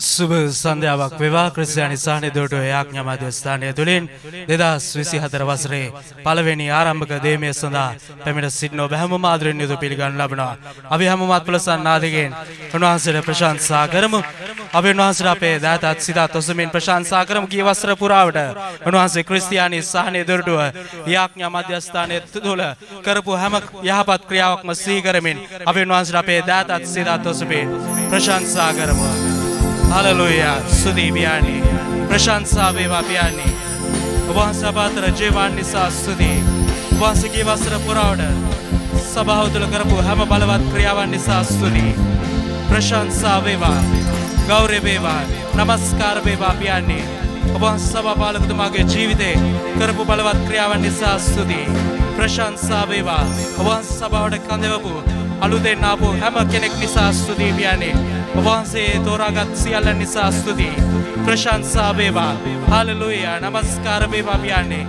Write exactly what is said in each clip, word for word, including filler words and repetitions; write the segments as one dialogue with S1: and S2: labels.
S1: සුබ සන්ධ්‍යාවක් වේවා ක්‍රිස්තියානි සාහනේ දොරට යාඥා මධ්‍යස්ථානය තුලින් දෙදාස් විසිහතර වසරේ පළවෙනි ආරම්භක දේමය සඳහා පැමිණ සිටින ඔබ හැමෝම ආදරෙන් යුතුව පිළිගනු ලබනවා. අපි හැමෝමත් පුලසන් නාදයෙන් උන්වහන්සේට ප්‍රශංසා කරමු. අපි උන්වහන්සේට අපේ දාතත් සිතත් ඔසමින් ප්‍රශංසා කරමු. කී වසර පුරාවට උන්වහන්සේ ක්‍රිස්තියානි සාහනේ දොරට යාඥා මධ්‍යස්ථානය තුල කරපු හැම යහපත් ක්‍රියාවක්ම සිහි කරමින් අපි උන්වහන්සේට අපේ දාතත් සිතත් ඔසමින් ප්‍රශංසා කරමු. Hallelujah. Sudi biyani. Prashansa veva biyani. Ubansa patra jeevan nisa sudi. Ubansa ki wasara purawada. Sabaha tula karapu hama balavat kriyawan nisa sudi. Prashansa veva. Gaure veva. Namaskar veva biyani. Ubansa sabha palakatumage jeevite karapu balavat kriyawan nisa sudi. Prashansa veva. Ubansa sabahawata kandevapu aluden aapu hama kenek nisa sudi biyani. වහන්සේ තෝරාගත් සියල්ල නිසා ස්තුති. ප්‍රශංසා වේවා. Hallelujah. නමස්කාර වේවා පියාණේ.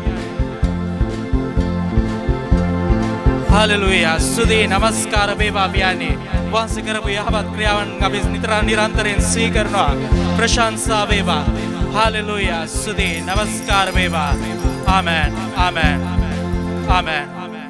S1: Hallelujah. ස්තුති නමස්කාර වේවා පියාණේ. වහන්සේ කරපු යහපත් ක්‍රියාවන් අපි නිතර නිරන්තරයෙන් සිහි කරනවා. ප්‍රශංසා වේවා. හalleluya. ස්තුති නමස්කාර වේවා. ආමෙන්. ආමෙන්. ආමෙන්.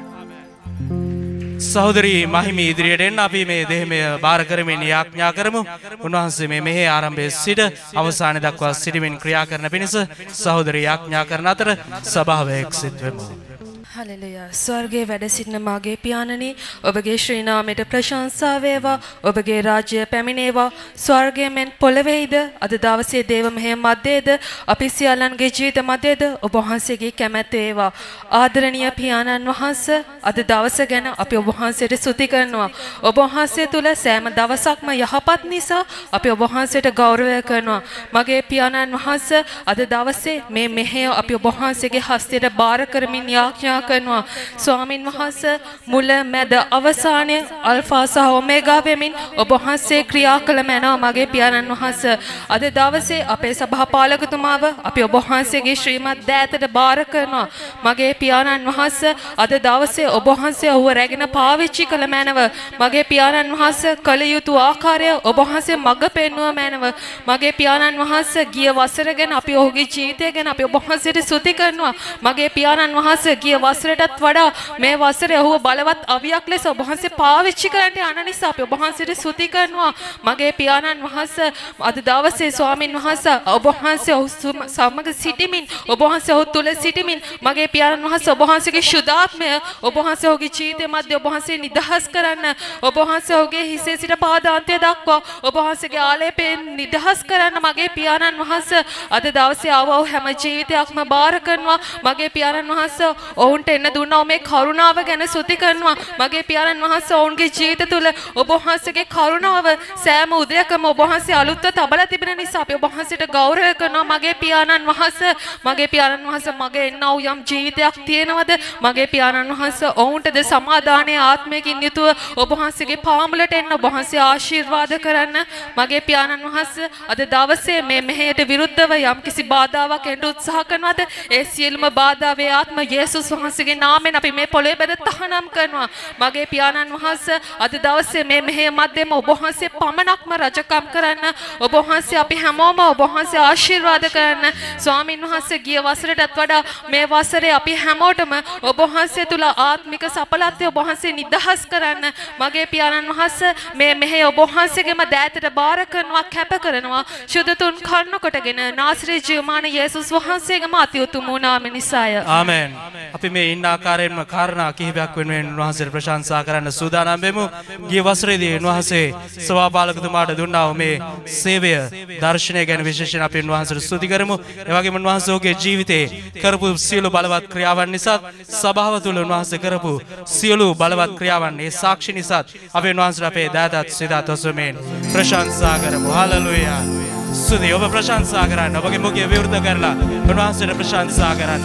S1: සහෝදරී මහිමී ඉදිරියට එන්න අපි මේ දෙහිමය බාර කරමින් යාඥා කරමු. උන්වහන්සේ මේ මෙහි ආරම්භයේ සිට අවසානය දක්වා සිටමින් ක්‍රියා කරන පිණිස සහෝදරී යාඥා කරන අතර සභාව එක්සිත වෙමු.
S2: හලෙලුයා. ස්වර්ගයේ වැඩ සිටින මාගේ පියාණනි, ඔබගේ ශ්‍රී නාමයට ප්‍රශංසා වේවා. ඔබගේ රාජ්‍ය පැමිණේවා. ස්වර්ගයේ මෙන් පොළවේද අද දවසේ දේව මෙහෙය මැදේද අපි සියල්ලන්ගේ ජීවිත මැදේද ඔබ වහන්සේගේ කැමැත්ත වේවා. ආදරණීය පියාණන් වහන්සේ, අද දවස ගැන අපි ඔබ වහන්සේට ස්තුති කරනවා. ඔබ වහන්සේ තුල සෑම දවසක්ම යහපත් නිසා අපි ඔබ වහන්සේට ගෞරවය කරනවා. මගේ පියාණන් වහන්සේ, අද දවසේ මේ මෙහෙය අපි ඔබ වහන්සේගේ හස්තයට බාර කරමින් යාඥා කරනවා. ස්වාමින් වහන්සේ, මුල මැද අවසානය අල්ෆා සහ ඔමේගා වෙමින් ඔබ වහන්සේ ක්‍රියා කළ මැනව මගේ පියාණන් වහන්සේ. අද දවසේ අපේ සභාපාලකතුමාව අපි ඔබ වහන්සේගේ ශ්‍රීමත් දෑතට බාර කරනවා. මගේ පියාණන් වහන්සේ, අද දවසේ ඔබ වහන්සේ ඔහුව රැගෙන පාවිච්චි කළ මැනව මගේ පියාණන් වහන්සේ කළ යුතු ආකාරය ඔබ වහන්සේ මඟ පෙන්වුව මැනව මගේ පියාණන් වහන්සේ. ගිය වසර ගැන අපි ඔහුගේ ජීවිතය ගැන අපි ඔබ වහන්සේට ස්තුති කරනවා. මගේ පියාණන් වහන්සේ ගිය වසරටත් වඩා මේ වසරේ ඔහුව බලවත් අවියක් ලෙස ඔබ වහන්සේ පාවිච්චි කරන්නට යන නිසා අපි ඔබ වහන්සේට ස්තුති කරනවා. මගේ පියාණන් වහන්සේ, අද දවසේ ස්වාමින් වහන්සේ ඔබ වහන්සේ ඔහු සමග සිටමින් ඔබ වහන්සේ ඔහු තුල සිටමින් මගේ පියාණන් වහන්සේ ඔබ වහන්සේගේ ශුද්ධාත්මය ඔබ වහන්සේ ඔහුගේ ජීවිතය මැද ඔබ වහන්සේ නිදහස් කරන්න. ඔබ වහන්සේ ඔහුගේ හිසේ සිට පාදාන්තය දක්වා ඔබ වහන්සේගේ ආලේපයෙන් නිදහස් කරන්න. මගේ පියාණන් වහන්සේ, අද දවසේ ආවෝ හැම ජීවිතයක්ම බාර කරනවා. මගේ පියාණන් වහන්සේ ඔවුන්ට එන්න දුන්නා මේ කරුණාව ගැන ස්තුති කරනවා. මගේ පියාණන් වහන්සේ ඔවුන්ගේ ජීවිත තුළ ඔබ වහන්සේගේ කරුණාව සෑම උදයකම ඔබ වහන්සේ අලුත්ව තබලා තිබෙන නිසා අපි ඔබ වහන්සේට ගෞරවය කරනවා. මගේ පියාණන් වහන්සේ, මගේ පියාණන් වහන්සේ මගේ එන්නව යම් ජීවිතයක් තියෙනවද මගේ පියාණන් වහන්සේ ඔවුන්ටද සමාදානයේ ආත්මයකින් යුතුව ඔබ වහන්සේගේ පාමුලට එන්න ඔබ වහන්සේ ආශිර්වාද කරන්න. මගේ පියාණන් වහන්සේ, අද දවසේ මේ මෙහෙයට විරුද්ධව යම් කිසි බාධාවක් එන්න උත්සාහ කරනවද ඒ සියලුම බාධාවේ ආත්ම යේසුස් වහන්සේගේ නාමයෙන් අපි මේ පොළොවේ බෙද තහනම් කරනවා. මගේ පියාණන් වහන්සේ, අද දවසේ මේ මෙහෙය මැදෙම ඔබ වහන්සේ පමණක්ම රජකම් කරන්න. ඔබ වහන්සේ අපි හැමෝම ඔබ වහන්සේ ආශිර්වාද කරන්න. ස්වාමින් වහන්සේ, ගිය වසරටත් වඩා මේ වසරේ අපි හැමෝටම ඔබ වහන්සේ තුල ආත්මික සඵලත්වය ඔබ වහන්සේ නිදහස් කරන්න. මගේ පියාණන් වහන්සේ, මේ මෙහෙය ඔබ වහන්සේගේම දෑතට බාර කරනවා, කැප කරනවා. සුදුතුන් කර්ණ කොටගෙන නාසරේ ජීවමාන යේසුස් වහන්සේගේම අති උතුම් නාම නිසාය.
S1: ආමෙන්. අපි මේ ඉන්න ආකාරයෙන්ම කාරණා කිහිපයක් වෙනුවෙන් උන්වහන්සේට ප්‍රශංසා කරන්න සූදානම් වෙමු. ගිය වසරේදී උන්වහන්සේ සභාපාලකතුමාට දුන්නා වූ මේ සේවය දර්ශනය ගැන විශේෂයෙන් අපි උන්වහන්සේට ස්තුති කරමු. ඒ වගේම උන්වහන්සේ ඔහුගේ ජීවිතේ කරපු සියලු බලවත් ක්‍රියාවන් නිසා, සභාව තුළ උන්වහන්සේ කරපු සියලු බලවත් ක්‍රියාවන්, ඒ සාක්ෂි නිසා අපි උන්වහන්සේට අපේ දායකත් සිතත් ඔසමින් ප්‍රශංසා කරමු. හalleluya. ස්තුති. ඔබ ප්‍රශංසා කරන්න. ඔබගේ මුඛය විවෘත කරලා උන්වහන්සේට ප්‍රශංසා කරන්න.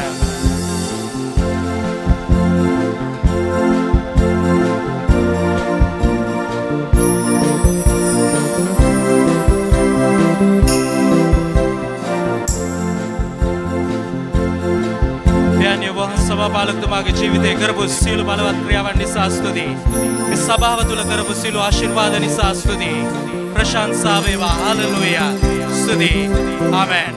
S1: සභාපාලකතුමාගේ ජීවිතේ කරපු සියලු බලවත් ක්‍රියාවන් නිසා ස්තුතියි. මේ සභාව තුළ කරපු සියලු ආශිර්වාද නිසා ස්තුතියි. ප්‍රශංසා වේවා. හalleluya. ස්තුති. ආමෙන්.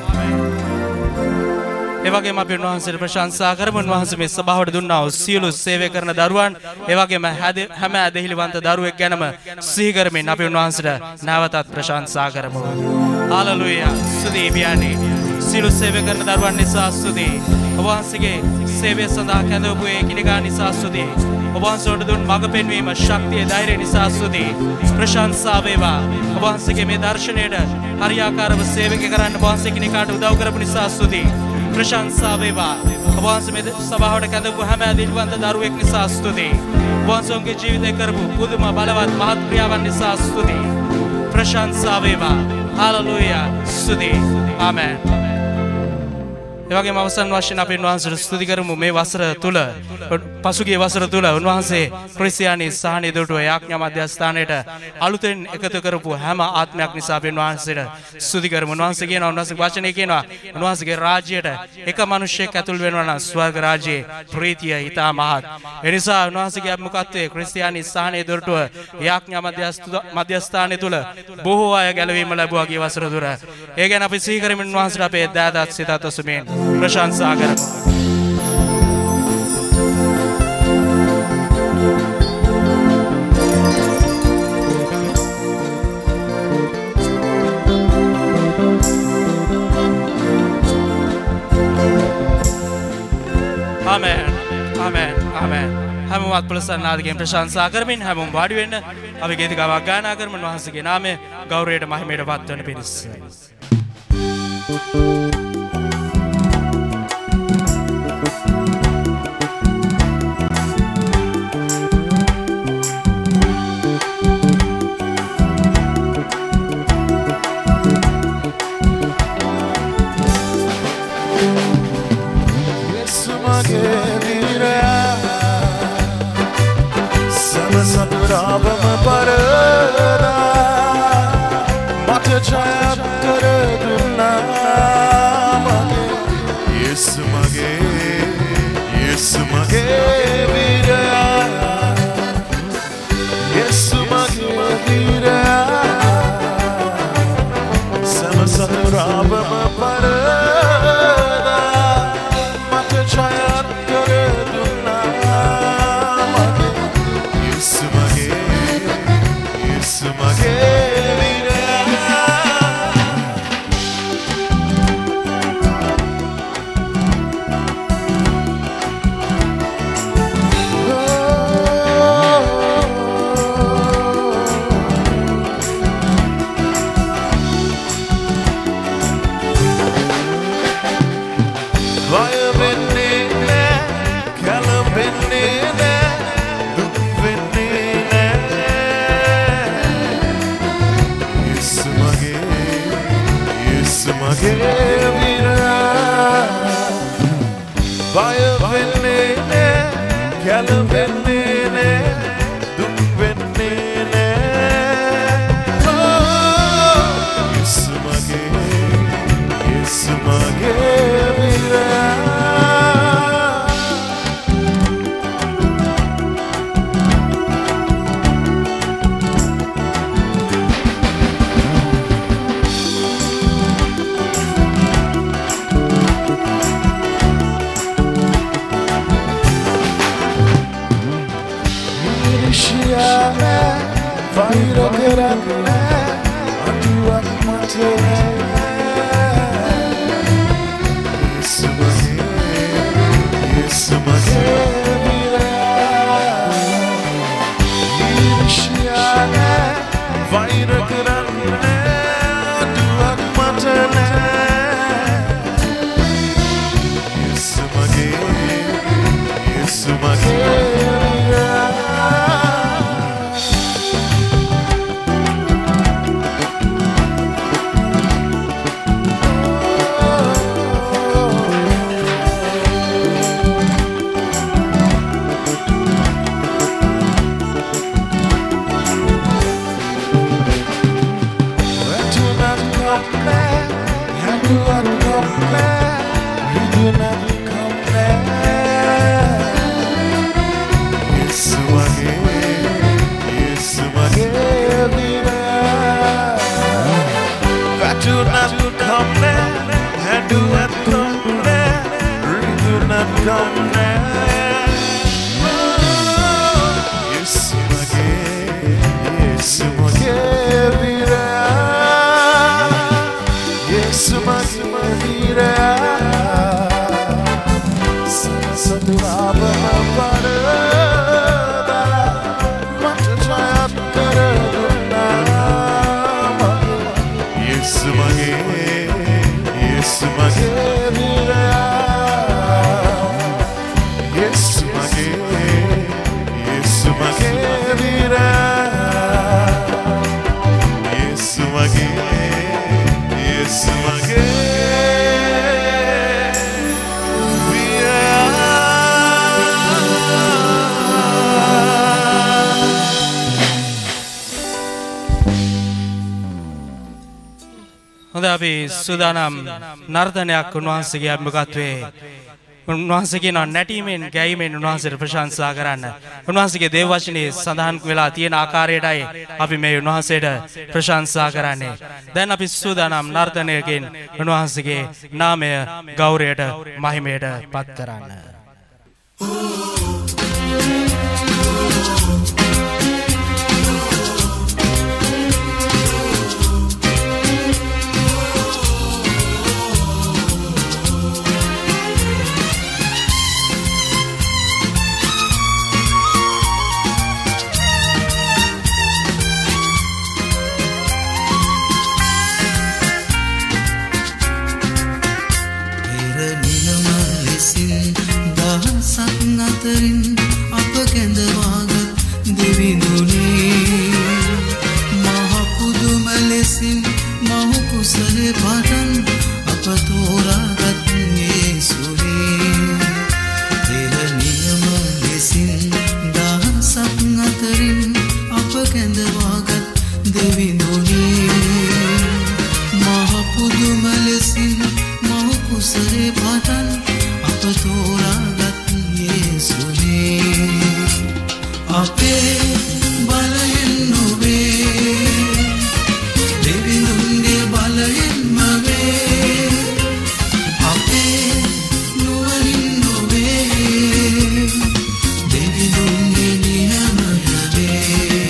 S1: ඒ වගේම අපි උන්වහන්සේට ප්‍රශංසා කරමු. උන්වහන්සේ මේ සභාවට දුන්නා වූ සියලු සේවය කරන දරුවන්, ඒ වගේම හැම ඇදහිලිවන්ත දරුවෙක් ගැනම සිහි කරමින් අපි උන්වහන්සේට නැවතත් ප්‍රශංසා කරමු. හාලෙලූයා. ස්තුති පියාණනි. සියලු සේවය කරන දරුවන් නිසා ස්තුති. ඔබ වහන්සේගේ සේවය සඳහා කැඳවපු ඒ කිනිකා නිසා ස්තුති. ඔබ වහන්සේට දුන් මඟ පෙන්වීම, ශක්තිය, ධෛර්යය නිසා ස්තුති. ප්‍රශංසා වේවා. ඔබ වහන්සේගේ මේ දර්ශනයට හරියාකාරව සේවය කරන්න ඔබ වහන්සේ කිනිකාට උදව් කරපු නිසා ස්තුති. ප්‍රශංසා වේවා. ඔබ වහන්සේ මේ සභාවට කැඳවපු හැම ඇදහිලිවන්ත දරුවෙක් නිසා ස්තුති. ඔබ වහන්සේගේ ජීවිතේ කරපු පුදුම බලවත් මහත් ක්‍රියාවන් නිසා ස්තුති. ප්‍රශංසා වේවා. හාලෙලූයා. ස්තුති. ආමෙන්. ඒ වගේම අවසන් වශයෙන් අපි උන්වහන්සේට ස්තුති කරමු. මේ වසර තුල, පසුගිය වසර තුල උන්වහන්සේ ක්‍රිස්තියානි සහනය දුටුව යාඥා මධ්‍යස්ථානයට අලුතෙන් එකතු කරපු හැම ආත්මයක් නිසා අපි උන්වහන්සේට ස්තුති කරමු. උන්වහන්සේ කියනවා, උන්වහන්සේගේ වචනේ කියනවා, උන්වහන්සේගේ රාජ්‍යයට එක මිනිසෙක් ඇතුල් වෙනවා නම් ස්වර්ග රාජ්‍යයේ ප්‍රීතිය ඊටා මහත්. ඒ නිසා උන්වහන්සේගේ අභිමුඛත්වයේ ක්‍රිස්තියානි සහනය දුටුව යාඥා මධ්‍යස්ථානය තුල බොහෝ අය ගැලවීම ලැබුවා ගිය වසර තුර. ඒ ගැන අපි සිහි කරමින් උන්වහන්සේට අපේ දෑදත් සිතත් ඔසමින් प्रशंसा करमु. आमेन आमेन आमेन. හැමෝම අත්පලසන්නාදගෙන් ප්‍රශංසා කරමින් හැමෝම වාඩි වෙන්න. අපි ගීතිකාවක් ගායනා කරමු. උන්වහන්සේගේ නාමය ගෞරවයට මහිමයට පත්වන පිණිස.
S3: Ravam parada mate chayat kare dunna mage yes mage yes mage vira yes mage vira samasat ravam parada mate chayat kare dunna mage yes mage Sumage vira Vaya venne ne kala venne ne duk venne ne Sumage vira Vaya venne ne kala venne ne duk venne ne Sumage Sumage vira Vaira kerana aduak mate Yesumage Yesumage vira Yeshiana Vaira kerana aduak mate Yesumage Yesumage vira කරන්නේ Yesu mage Yesu mage vira Yesu mage vira Saturaba para mata jayat karaduna Yesu mage Yesu mage vira Yesu mage Yesu mage vira Yesu mage Yesu mage
S1: හොඳ අපි සූදානම් නර්තනයක් උන්වහන්සේගේ අභිමුඛත්වයේ උන්වහන්සේ කියනවා නැටීමෙන් ගැයීමෙන් උන්වහන්සේට ප්‍රශංසා කරන්න. උන්වහන්සේගේ දේව වචනේ සඳහන් වෙලා තියෙන ආකාරයටයි අපි මේ උන්වහන්සේට ප්‍රශංසා කරන්නේ. දැන් අපි සූදානම් නර්තනයකින් උන්වහන්සේගේ නාමය ගෞරවයට මහිමයට පත් කරන්න.
S4: අප කැඳවාගත් දෙවිඳුනේ මහ පුදුම ලෙසින් මහ කුසලේ පටන් අප තෝරාගත් යේසුනේ පෙර නියම ලෙසින් දහසක් අතරින් අප කැඳවාගත් දෙවිඳුනේ මහ පුදුම ලෙසින් මහ කුසලේ පටන් අප තෝරාගත් අපේ බලයෙන් නොවේ දෙවිඳුන්ගේ බලයෙන්ම වේ අපේ නුවණින් නොවේ දෙවිඳුන්ගේ නියමය වේ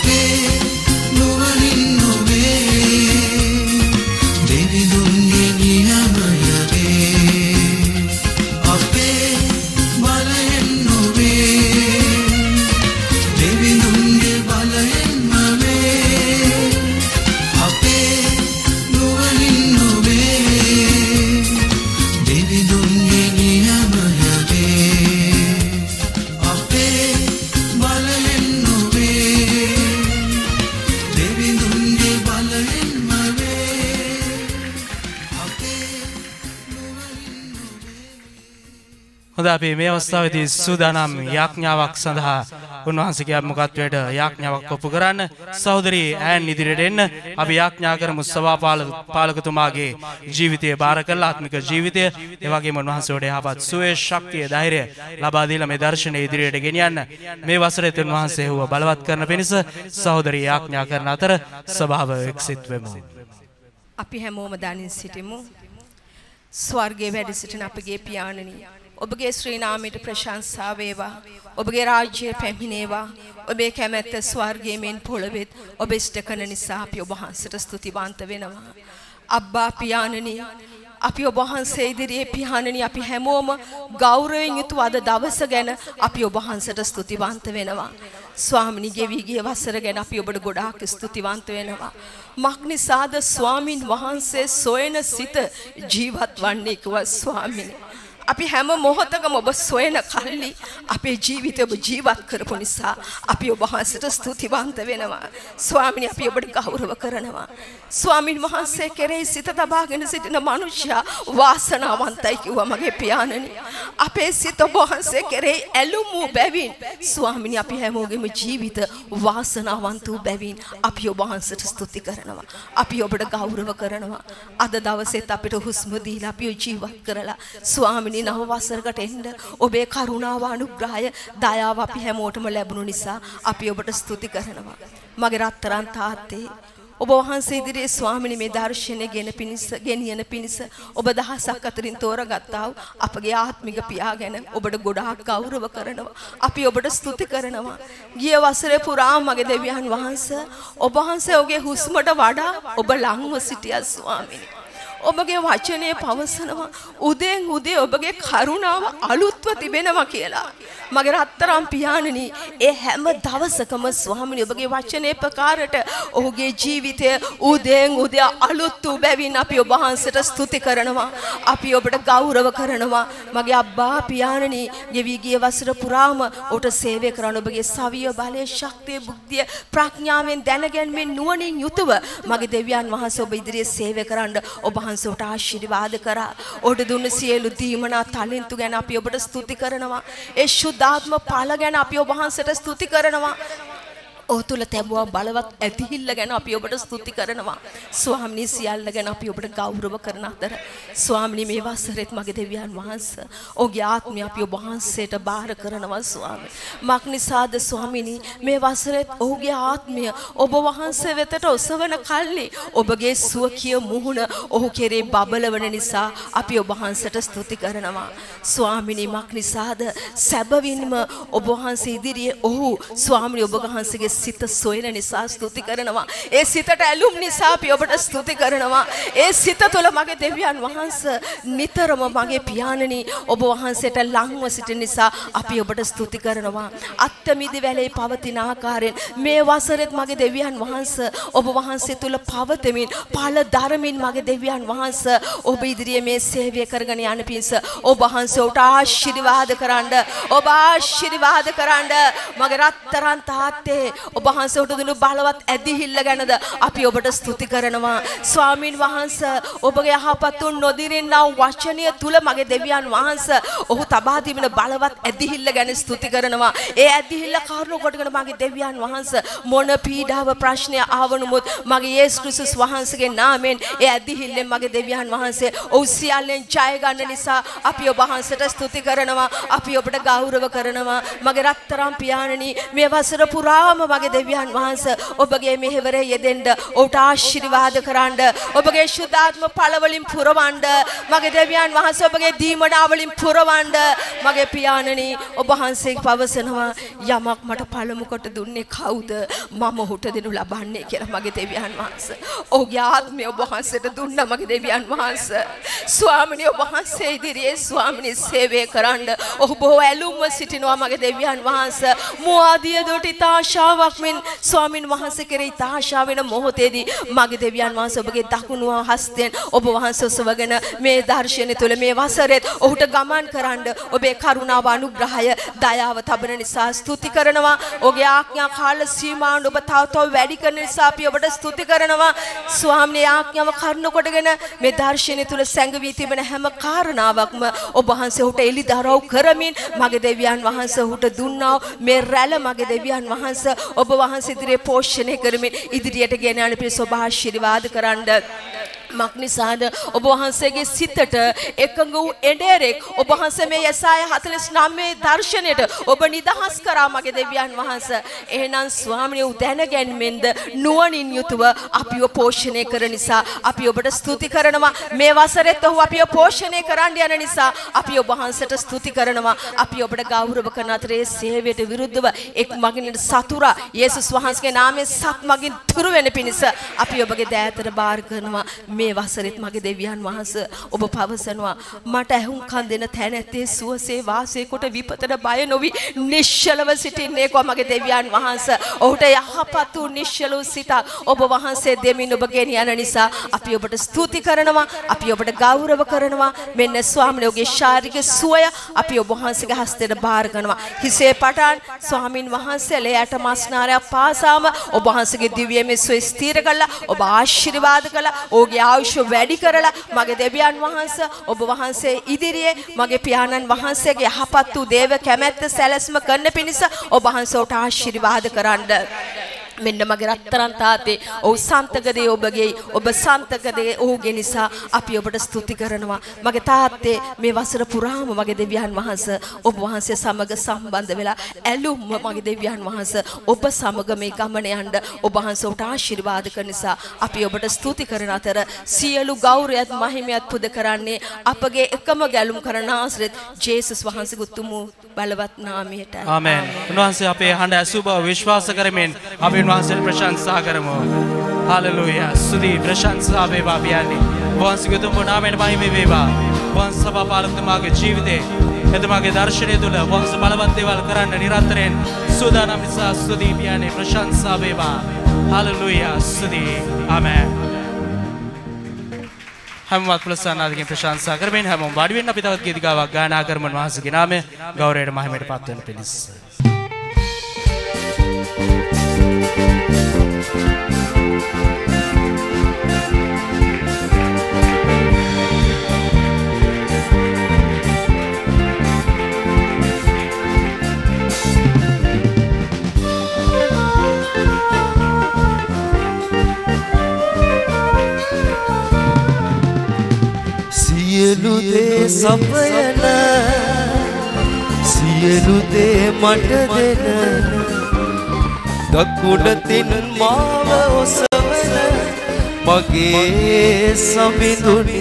S4: Devi dunge
S1: හොඳ අපි මේ අවස්ථාවේදී සූදානම් යාඥාවක් සඳහා උන්වහන්සේගේ අමුකත්වයට යාඥාවක් ඔප්පු කරන්න සහෝදරී ඈන් ඉදිරියට එන්න අපි යාඥා කරමු සභාපාලකතුමාගේ ජීවිතය බාර කරලා ආත්මික ජීවිතය ඒ වගේම උන්වහන්සේට යහපත් සුවය ශක්තිය ධෛර්යය ලබා දීලා මේ දර්ශනය ඉදිරියට ගෙනියන්න මේ වසරේ උන්වහන්සේ හුව බලවත් කරන පිණිස සහෝදරී යාඥා කරන අතර සභාව එක්සිට වෙමු.
S5: අපි හැමෝම දනින් සිටිමු. ස්වර්ගයේ වැඩ සිටින අපගේ පියාණනි ඔබගේ ශ්‍රී නාමයට ප්‍රශංසා වේවා. ඔබගේ රාජ්‍යය පැමිණේවා. ඔබේ කැමැත්ත ස්වර්ගයේ මෙන් පොළොවේත් ඔබ ඉෂ්ට කරන නිසා අපි ඔබ වහන්සේට ස්තුතිවන්ත වෙනවා. අබ්බා පියාණනි අපි ඔබ වහන්සේ ඉදිරියේ පියාණනි අපි හැමෝම ගෞරවයෙන් යුතුව අද දවස ගැන අපි ඔබ වහන්සේට ස්තුතිවන්ත වෙනවා. ස්වාමිනී ගෙවි ගිය වසර ගැන අපි ඔබට ගොඩාක් ස්තුතිවන්ත වෙනවා. මක්නිසාද ස්වාමින් වහන්සේ සොයන සිත ජීවත් වන්නේ කිව්වා ස්වාමිනේ. අපි හැම මොහොතකම ඔබ සොයන කල්ලි අපේ ජීවිතය ඔබ ජීවත් කරපු නිසා අපි ඔබ වහන්සේට ස්තුතිවන්ත වෙනවා. ස්වාමිනේ අපි ඔබට ගෞරව කරනවා. ස්වාමින් වහන්සේ කෙරෙහි සිත තබාගෙන සිටින මනුෂ්‍යයා වාසනාවන්තයි කිව්වා මගේ පියාණනි. අපේ සිත ඔබ වහන්සේ කෙරෙහි ඇලුම් වූ බැවින් ස්වාමිනේ අපි හැමෝගෙම ජීවිත වාසනාවන්ත වූ බැවින් අපි ඔබ වහන්සේට ස්තුති කරනවා. අපි ඔබට ගෞරව කරනවා. අද දවසේත් අපිට හුස්ම දීලා අපි ජීවත් කරලා ස්වාමිනේ නව වසරකට එන්න ඔබේ කරුණාව අනුග්‍රහය දයාව අපි හැමෝටම ලැබුණු නිසා අපි ඔබට ස්තුති කරනවා. මගේ රත්තරන් තාත්තේ ඔබ වහන්සේ ඉදිරියේ ස්වාමිනේ මේ දර්ශනය ගෙන පිණිස ගෙනියන පිණිස ඔබ දහසක් අතරින් තෝරගත්තා වූ අපගේ ආත්මික පියා ගැන ඔබට ගොඩාක් ගෞරව කරනවා. අපි ඔබට ස්තුති කරනවා. ගිය වසරේ පුරා මගේ දෙවියන් වහන්සේ ඔබ වහන්සේ ඔබගේ හුස්මට වඩා ඔබ ළඟව සිටියා ස්වාමිනේ. ඔබගේ වචනේ පවසනවා උදෙන් උදේ ඔබගේ කරුණාව අලුත්ව තිබෙනවා කියලා. මගේ රත්තරන් පියාණනි ඒ හැම දවසකම ස්වාමිනේ ඔබගේ වචනේ ප්‍රකාරයට ඔහුගේ ජීවිතය උදෙන් උදේ අලුත් වූ බැවින් අපි ඔබ වහන්සේට ස්තුති කරනවා. අපි ඔබට ගෞරව කරනවා. මගේ අබ්බා පියාණනි ගෙවි ගිය වසර පුරාම ඔබට සේවය කරන ඔබගේ සවිය බලය ශක්තිය බුද්ධිය ප්‍රඥාවෙන් දැනගැන්මෙන් නුවණින් යුතුව මගේ දෙවියන් වහන්සේ ඔබ ඉදිරියේ සේවය කරන්න ඔබ වහන්සේට ආශිර්වාද කරා. ඔබට දුන්න සියලු දීමනා තාලෙන්තු ගැන අපි ඔබට ස්තුති කරනවා. ඒ ශුද්ධාත්ම ඵල ගැන අපි ඔබ වහන්සේට ස්තුති කරනවා. ඔහු තුල තැබුවා බලවත් ඇතිහිල්ල ගැන අපි ඔබට ස්තුති කරනවා. ස්වාමිනී සියල්ල ගැන අපි ඔබට ගෞරව කරන අතර ස්වාමිනී මේ වසරේත් මගේ දෙවියන් වහන්සේ ඔහුගේ ආත්මය අපි ඔබ වහන්සේට බාර කරනවා ස්වාමී. මක්නිසාද ස්වාමිනී මේ වසරේත් ඔහුගේ ආත්මය ඔබ වහන්සේ වෙතට ඔසවන කල්ලි ඔබගේ සුවකිය මුහුණ ඔහු කෙරේ බබලවන නිසා අපි ඔබ වහන්සේට ස්තුති කරනවා. ස්වාමිනී මක්නිසාද සැබවින්ම ඔබ වහන්සේ ඉදිරියේ ඔහු ස්වාමිනී ඔබ වහන්සේගේ සිත සොයන නිසා ස්තුති කරනවා. ඒ සිතට ඇලුම් නිසා අපි ඔබට ස්තුති කරනවා. ඒ සිත තුළ මගේ දෙවියන් වහන්සේ නිතරම මගේ පියාණනි ඔබ වහන්සේට ලංව සිටින නිසා අපි ඔබට ස්තුති කරනවා. අත්මිදි වැලේ පවතින ආකාරයෙන් මේ වසරෙත් මගේ දෙවියන් වහන්සේ ඔබ වහන්සේ තුළ පවතමින් පළ ධර්මින් මගේ දෙවියන් වහන්සේ ඔබ ඉදිරියේ මේ සේවය කරගෙන යන පිණිස ඔබ වහන්සේ උට ආශිර්වාද කරන්න ඔබ ආශිර්වාද කරන්න මගේ රත්තරන් තාත්තේ ඔබ වහන්සේ උට දුන්නු බලවත් ඇදිහිල්ල ගැනද අපි ඔබට ස්තුති කරනවා. ස්වාමින් වහන්සේ ඔබගේ යහපත් වූ නොදිරින්නා වචනය තුල මගේ දෙවියන් වහන්සේ ඔහු තබා තිබෙන බලවත් ඇදිහිල්ල ගැන ස්තුති කරනවා. ඒ ඇදිහිල්ල කාරණා කොටගෙන මගේ දෙවියන් වහන්සේ මොන පීඩාව ප්‍රශ්නය ආවනුමුත් මගේ යේසුස් ක්‍රිස්තුස් වහන්සේගේ නාමයෙන් ඒ ඇදිහිල්ලෙන් මගේ දෙවියන් වහන්සේ ඔහු සියල්ලෙන් ජය ගන්න නිසා අපි ඔබ වහන්සේට ස්තුති කරනවා. අපි ඔබට ගෞරව කරනවා. මගේ රත්තරන් පියාණනි මේ වසර පුරාම මගේ දෙවියන් වහන්සේ ඔබගේ මෙහෙවරේ යෙදෙන්න ඔබට ආශිර්වාද කරන්න ඔබගේ ශුද්ධාත්ම ඵල වලින් පුරවන්න මගේ දෙවියන් වහන්සේ ඔබගේ දීමනා වලින් පුරවන්න මගේ පියාණනි ඔබ වහන්සේ පවසනවා යමක් මට පළමු කොට දුන්නේ කවුද මම ඔහුට දෙනු ලබන්නේ කියලා මගේ දෙවියන් වහන්සේ ඔහුගේ ආත්මය ඔබ වහන්සේට දුන්නා මගේ දෙවියන් වහන්සේ ස්වාමිනේ ඔබ වහන්සේ ඉදිරියේ ස්වාමිනේ සේවය කරන්න ඔහු බොහෝ ඇලුම්ව සිටිනවා මගේ දෙවියන් වහන්සේ මුවාදිය දොටි තාශාව ආශාවක් මෙන් ස්වාමින් වහන්සේ කෙරෙහි තාශා වෙන මොහොතේදී මගේ දෙවියන් වහන්සේ ඔබගේ දකුණු හස්තයෙන් ඔබ වහන්සේ ඔසවගෙන මේ දර්ශනය තුළ මේ වසරෙත් ඔහුට ගමන් කරන්න ඔබේ කරුණාව අනුග්‍රහය දයාව තබන නිසා ස්තුති කරනවා. ඔබගේ ආඥා කාල සීමාව ඔබ තව තව වැඩි කරන නිසා අපි ඔබට ස්තුති කරනවා. ස්වාමීන් ආඥාව කරන කොටගෙන මේ දර්ශනය තුළ සැඟවී තිබෙන හැම කාරණාවක්ම ඔබ වහන්සේ ඔහුට එලිදරව් කරමින් මගේ දෙවියන් වහන්සේ ඔහුට දුන්නා මේ රැළ මගේ දෙවියන් වහන්සේ ඔබ වහන්සේ ඉදිරියේ පෝෂණය කරමින් ඉදිරියට ගෙන යන පිණිස ඔබ ආශිර්වාද කරන්න. මක්නිසාද ඔබ වහන්සේගේ සිතට එකඟ වූ එඬරෙක් ඔබ වහන්සේ මේ යසාය හතළිස් නවය දර්ශනයට ඔබ නිදහස් කරා මගේ දෙවියන් වහන්සේ. එහෙනම් ස්වාමීන් වහන්සේ දැනගැන්මෙන්ද නුවණින් යුතුව අපිව පෝෂණය කරන නිසා අපි ඔබට ස්තුති කරනවා. මේ වසරෙත් ඔහු අපිව පෝෂණය කරන්න යන නිසා අපි ඔබ වහන්සේට ස්තුති කරනවා. අපි ඔබට ගෞරව කරන අතරේ සේවයට විරුද්ධව එක් මගින් සතුරා යේසුස් වහන්සේගේ නාමයෙන් සත් මගින් තුරු වෙන පිණිස අපි ඔබගේ දෑතට බාර කරනවා. මේ වසරෙත් මගේ දෙවියන් වහන්සේ ඔබ පවසනවා මට ඇහුම්කන් දෙන තැනැත්තේ සුවසේ වාසය කොට විපතට බය නොවි නිශ්චලව සිටින්නේ කො මගේ දෙවියන් වහන්සේ. ඔහුට යහපත් වූ නිශ්චල වූ සිතක් ඔබ වහන්සේ දෙමින් ඔබ ගෙන යන නිසා අපි ඔබට ස්තුති කරනවා. අපි ඔබට ගෞරව කරනවා. මෙන්න ස්වාමීන් වහන්සේගේ ශාරීරික සුවය අපි ඔබ වහන්සේගේ හස්තයට බාර කරනවා. හිසේ පටන් ස්වාමින් වහන්සේ ලයට මාස්නාරය පාසාම ඔබ වහන්සේගේ දිව්‍යමය සුවය ස්ථිර කළා. ඔබ ආශිර්වාද කළා. ඔහුගේ ආයුෂ වැඩි කරලා මගේ දෙවියන් වහන්සේ ඔබ වහන්සේ ඉදිරියේ මගේ පියාණන් වහන්සේගේ යහපත් වූ දේව කැමැත්ත සැලැස්ම කරන්න පිණිස ඔබ වහන්සේට ආශිර්වාද කරන්න. මෙන්න මගේ රත්තරන් තාත්තේ ඔව් සන්තකදී ඔබගේ ඔබ සන්තකදී ඔහුගේ නිසා අපි ඔබට ස්තුති කරනවා. මගේ තාත්තේ මේ වසර පුරාම මගේ දෙවියන් වහන්සේ ඔබ වහන්සේ සමග සම්බන්ධ වෙලා ඇලුම් මගේ දෙවියන් වහන්සේ ඔබ සමග මේ ගමන යන්න ඔබ වහන්සේට ආශිර්වාද කරන නිසා අපි ඔබට ස්තුති කරන අතර සියලු ගෞරවයත් මහිමයත් පුද කරන්නේ අපගේ එකම ගැලුම් කරන ආශ්‍රිත ජේසුස් වහන්සේගේ උතුම් බලවත් නාමයට.
S1: ආමෙන්. උන්වහන්සේ අපේ හඬ ඇසු බව විශ්වාස කරමින් අපි උන්වහන්සේට ප්‍රශංසා කරමු. හාලෙලූයා. ස්තුති ප්‍රශංසා වේවා පියාණනි. වහන්සේගේ උතුම් නාමයට මහිම වේවා. වහන්සේ පාරතුමාගේ ජීවිතේ එතුමාගේ දර්ශනය තුළ වහන්සේ බලවත් දේවල් කරන්න නිරන්තරයෙන් සූදානම් නිසා ස්තුති පියාණනි ප්‍රශංසා වේවා. හාලෙලූයා. ස්තුති. ආමෙන්. හැමවත් ප්‍රසන්නාදකින් ප්‍රශංසා කරමින් හැමෝම වාඩි වෙන්න අපි තවත් ගීතිකාවක් ගායනා කරමු වහන්සේගේ නාමය ගෞරවයට මහිමයට පත් වෙන පිණිස.
S6: සියලු දේ සපයන සියලු දේ මට දෙන දකුණතින් මාව ඔසවන මගේ සමිඳුනි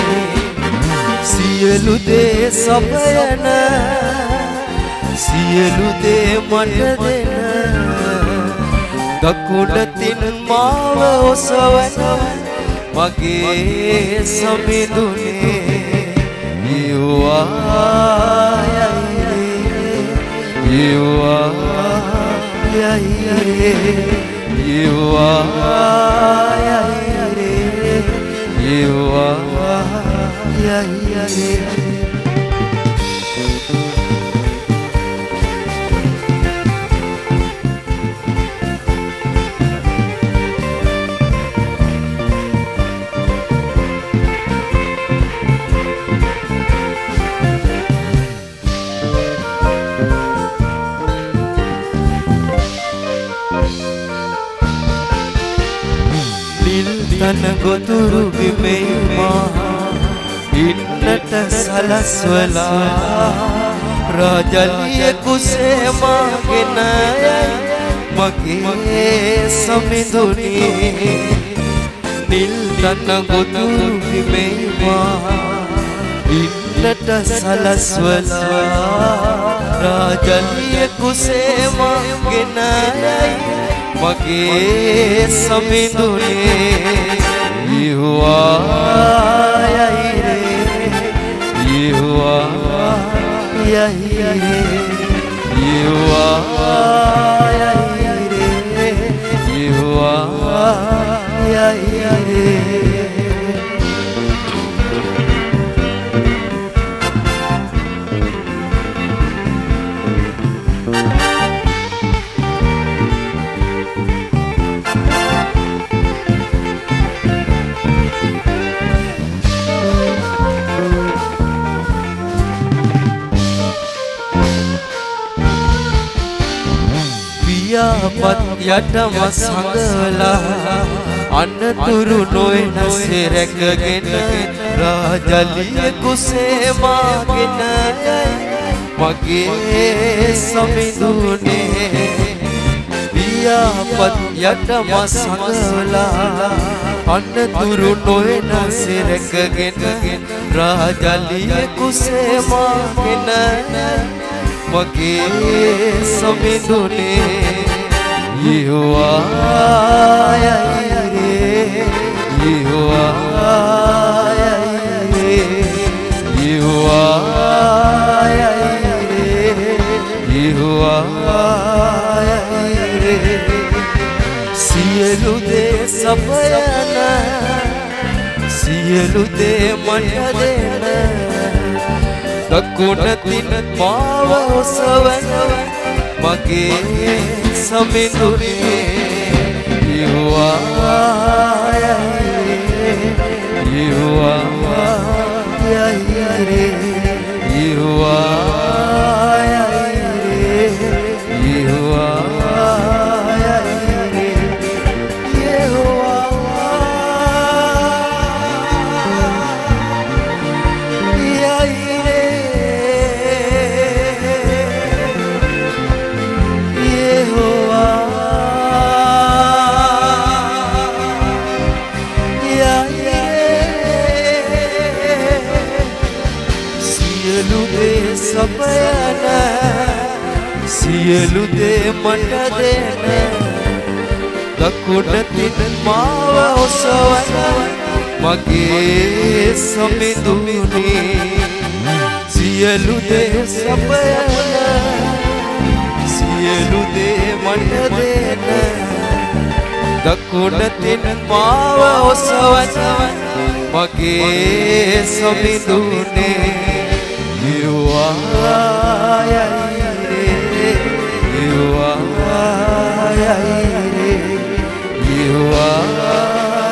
S6: සියලු දේ සපයන සියලු දේ මට දෙන දකුණතින් මාව ඔසවන මගේ සමිඳුනේ you are you are you are you are තන ගොතුරු බිමේ මා ඉන්නට සලස්වලා රාජලිය කුසේ මාගෙන මගේ සමිඳුනි නිල් තන ගොතුරු බිමේ මා ඉන්නට සලස්වලා රාජලිය කුසේ මාගෙන මගේ සමිඳුනේ you are you are you are පියාපත් යටම සංගලා අනතුරු නොයනසේ රැකගෙන රාජලිය කුසේ මාගෙන මගේ සමිඳුනේ පියාපත් යටම සංගලා අනතුරු නොයනසේ රැකගෙන රාජලිය කුසේ මාගෙන මගේ සමිඳුනේ Yehovah Yahweh Yehovah Yahweh Yehovah Yahweh Yehovah Yahweh Sielu de sapayana Sielu de manadena Dakunatin mawa osavana Mage samindune Yehovah Yahweh Yehovah Yahweh Yehovah Yahweh Yehovah Yahweh Sapayana Sielu de matadena Dakunatin mawa osavana Mage samindune Sielu de sapayana Sielu de matadena Dakunatin mawa osavana Mage samindune Yehovah Yahweh Yehovah Yahweh Yehovah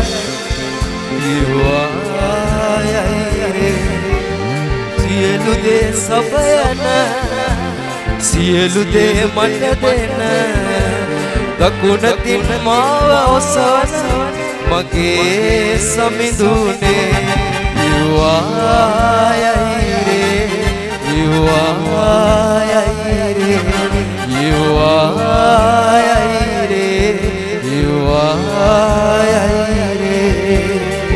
S6: Yehovah Yahweh Sielu de sapayana Sielu de matadena Dakunatin mawa osavana Mage samindune Yehovah Yahweh Yehovah Yahweh Yehovah Yahweh Yehovah Yahweh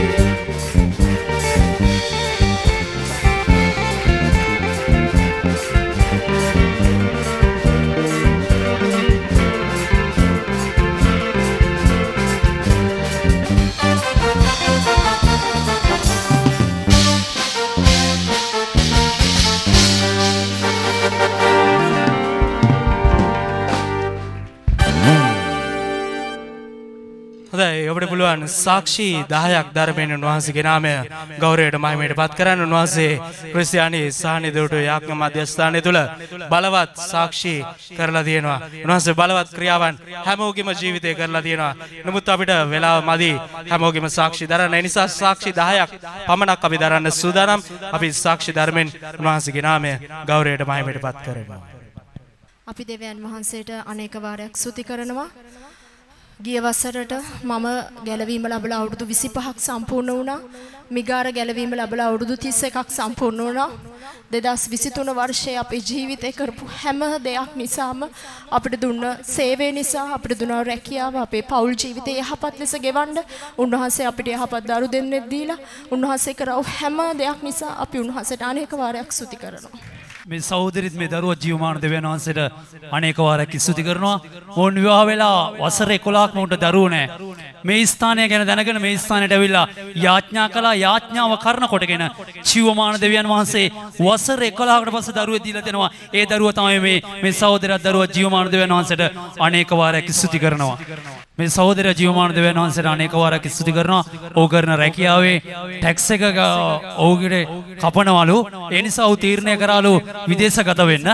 S1: ඔබට පුළුවන් සාක්ෂි දහයක් ධර්මයෙන් උන්වහන්සේගේ නාමය ගෞරවයට මහිමයට පත් කරන්න උන්වහන්සේ ක්‍රිස්තියානි සාහනිදුට යාඥා මධ්‍යස්ථානය තුල බලවත් සාක්ෂි කරලා තියෙනවා. උන්වහන්සේ බලවත් ක්‍රියාවන් හැමෝගෙම ජීවිතේ කරලා තියෙනවා. නමුත් අපිට වෙලාව මදි හැමෝගෙම සාක්ෂි දරන්න. ඒ නිසා සාක්ෂි දහයක් පමණක් අපි දරන්න සූදානම්. අපි සාක්ෂි ධර්මයෙන් උන්වහන්සේගේ නාමය ගෞරවයට මහිමයට පත් කරනවා.
S7: අපි දෙවියන් වහන්සේට අනේක වාරයක් ස්තුති කරනවා. ගිය වසරට මම ගැලවීම ලැබලා අවුරුදු විසිපහක් සම්පූර්ණ වුණා. මිගාර ගැලවීම ලැබලා අවුරුදු තිස් එකක් සම්පූර්ණ වුණා. දෙදහස් විසිතුන වර්ෂයේ අපේ ජීවිතේ කරපු හැම දෙයක් නිසාම අපිට දුන්න සේවය නිසා අපිට දුන්න රැකියාව අපේ පෞල් ජීවිතේ යහපත් ලෙස ගෙවන්න උන්වහන්සේ අපිට යහපත් දරු දෙන්නෙක් දීලා උන්වහන්සේ කරව හැම දෙයක් නිසා අපි උන්වහන්සේට අනේක වාරයක් ස්තුති කරනවා.
S8: මේ සහෝදරිත් මේ දරුවා ජීවමාන දෙවියන් වහන්සේට අනේක වාරයක් ස්තුති කරනවා. මොන් විවාහ වෙලා වසර එකොළහක් උන්ට දරුවෝ නැහැ. මේ ස්ථානය ගැන දැනගෙන මේ ස්ථානයට ඇවිල්ලා යාඥා කළා. යාඥාව කරන කොටගෙන ජීවමාන දෙවියන් වහන්සේ වසර එකොළහකට පස්සේ දරුවෙක් දීලා දෙනවා. ඒ දරුවා තමයි මේ මේ සහෝදරයා දරුවා ජීවමාන දෙවියන් වහන්සේට අනේක වාරයක් ස්තුති කරනවා. මේ සහෝදරයා ජීවමාන දෙවියන් වහන්සේට අනේක වාරයක් ස්තුති කරනවා. ඕක කරන රැකියාවේ ටැක්ස් එක ඔහුගේ කපනවලු. ඒ නිසා ඔහු තීරණය කරාලු විදේශගත වෙන්න.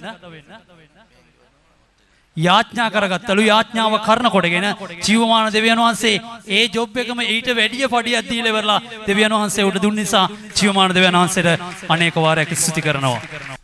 S8: යාඥා කරගත්තලු. යාඥාව කරන කොටගෙන ජීවමාන දෙවියන් වහන්සේ ඒ ජොබ් එකම ඊට වැඩිය පඩියක් දීලා ඉවරලා දෙවියන් වහන්සේ උට දුන්න නිසා ජීවමාන දෙවියන් වහන්සේට අනේක වාරයක් ස්තුති කරනවා.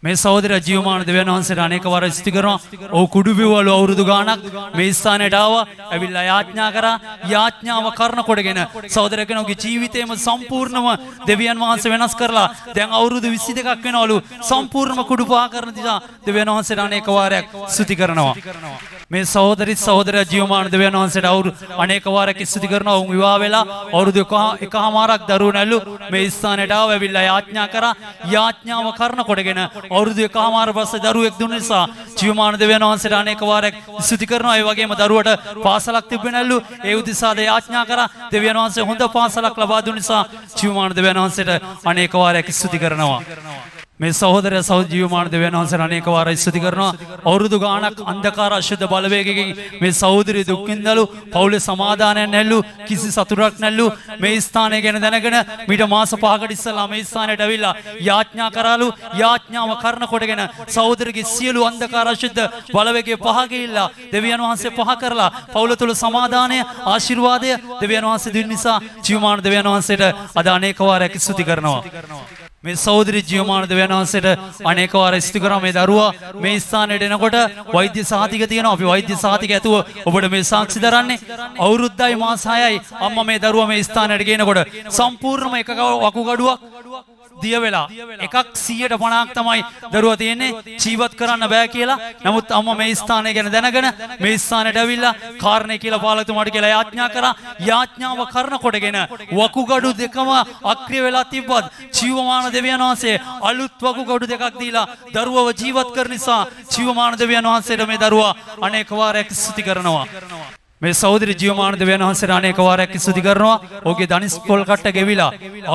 S8: මේ සහෝදර ජීවමාන දෙවියන් වහන්සේට අනේක වාර ස්තුති කරනවා. ඔව් කුඩුබිවල අවුරුදු ගාණක් මේ ස්ථානයට ආවා. ඇවිල්ලා යාඥා කරා. යාඥාව කරන කොටගෙන සහෝදර කෙනෙකුගේ ජීවිතේම සම්පූර්ණම දෙවියන් වහන්සේ වෙනස් කරලා දැන් අවුරුදු විසි දෙකක් වෙනවලු සම්පූර්ණම කුඩු පහ කරන නිසා දෙවියන් වහන්සේට අනේක වාරයක් ස්තුති කරනවා. මේ සහෝදරි සහෝදර ජීවමාන දෙවියන් වහන්සේට අවුරුදු අනේක වාරයක් ස්තුති කරනවා. උන් විවාහ වෙලා අවුරුදු එකමාරක් දරුවෝ නැල්ලු මේ ස්ථානයට ආවා. ඇවිල්ලා යාඥා කරා. යාඥාව කරන කොටගෙන අවුරුදු එකමාර පස්සේ දරුවෙක් දුන්න නිසා ජීවමාන දෙවියන් වහන්සේට අනේක වාරයක් ස්තුති කරනවා. ඒ වගේම දරුවට පාසලක් තිබෙන්නේ නැල්ලු. ඒ උදෙසාද යාඥා කරා. දෙවියන් වහන්සේ හොඳ පාසලක් ලබා දුන්න නිසා ජීවමාන දෙවියන් වහන්සේට අනේක වාරයක් ස්තුති කරනවා. මේ සහෝදර සහෝදර ජීවමාන දෙවියන් වහන්සේට අනේක වාරයක් ස්තුති කරනවා. අවුරුදු ගාණක් අන්ධකාර අශුද්ධ බලවේගයකින් මේ සහෝදරිය දුක් විඳලු. පවුලේ සමාදානයක් නැල්ලු. කිසි සතුටක් නැල්ලු. මේ ස්ථානය ගැන දැනගෙන මීට මාස පහකට ඉස්සෙල්ලා මේ ස්ථානයට ඇවිල්ලා යාඥා කරාලු. යාඥාව කරන කොටගෙන සහෝදරගේ සියලු අන්ධකාර අශුද්ධ බලවේගය පහ ගිහිල්ලා දෙවියන් වහන්සේ පහ කරලා පවුල තුල සමාදානය ආශිර්වාදය දෙවියන් වහන්සේ දුන්න නිසා ජීවමාන දෙවියන් වහන්සේට අද අනේක වාරයක් ස්තුති කරනවා. මේ සහෝදරි ජීවමාන දෙවියන් වහන්සේට අනේක වාර ස්තුති කරනවා. මේ දරුවා මේ ස්ථානයට එනකොට වෛද්‍ය සහතික තියෙනවා. අපි වෛද්‍ය සහතික ඇතුව ඔබට මේ සාක්ෂි දරන්නේ. අවුරුද්දයි මාස හයයි අම්මා මේ දරුවා මේ ස්ථානයට ගේනකොට සම්පූර්ණම එක වකුගඩුවක් දිය වෙලා එකක් සියයට පනහක් තමයි දරුවා තියෙන්නේ. ජීවත් කරන්න බෑ කියලා. නමුත් අම්මා මේ ස්ථානය ගැන දැනගෙන මේ ස්ථානයට ඇවිල්ලා කාරණේ කියලා පාලතුමාට කියලා යාඥා කරා. යාඥාව කරන කොටගෙන වකුගඩු දෙකම අක්‍රිය වෙලා තිබ්බත් ජීවමාන දෙවියන් වහන්සේ අලුත් වකුගඩු දෙකක් දීලා දරුවව ජීවත් කරන නිසා ජීවමාන දෙවියන් වහන්සේට මේ දරුවා අනේක වාරයක් ස්තුති කරනවා. මේ සහෝදරි ජීවමාන දෙවියන් වහන්සේට අනේක වාරයක් ස්තුති කරනවා. ඔහුගේ ධනිස් පොල් කට්ට ගෙවිලා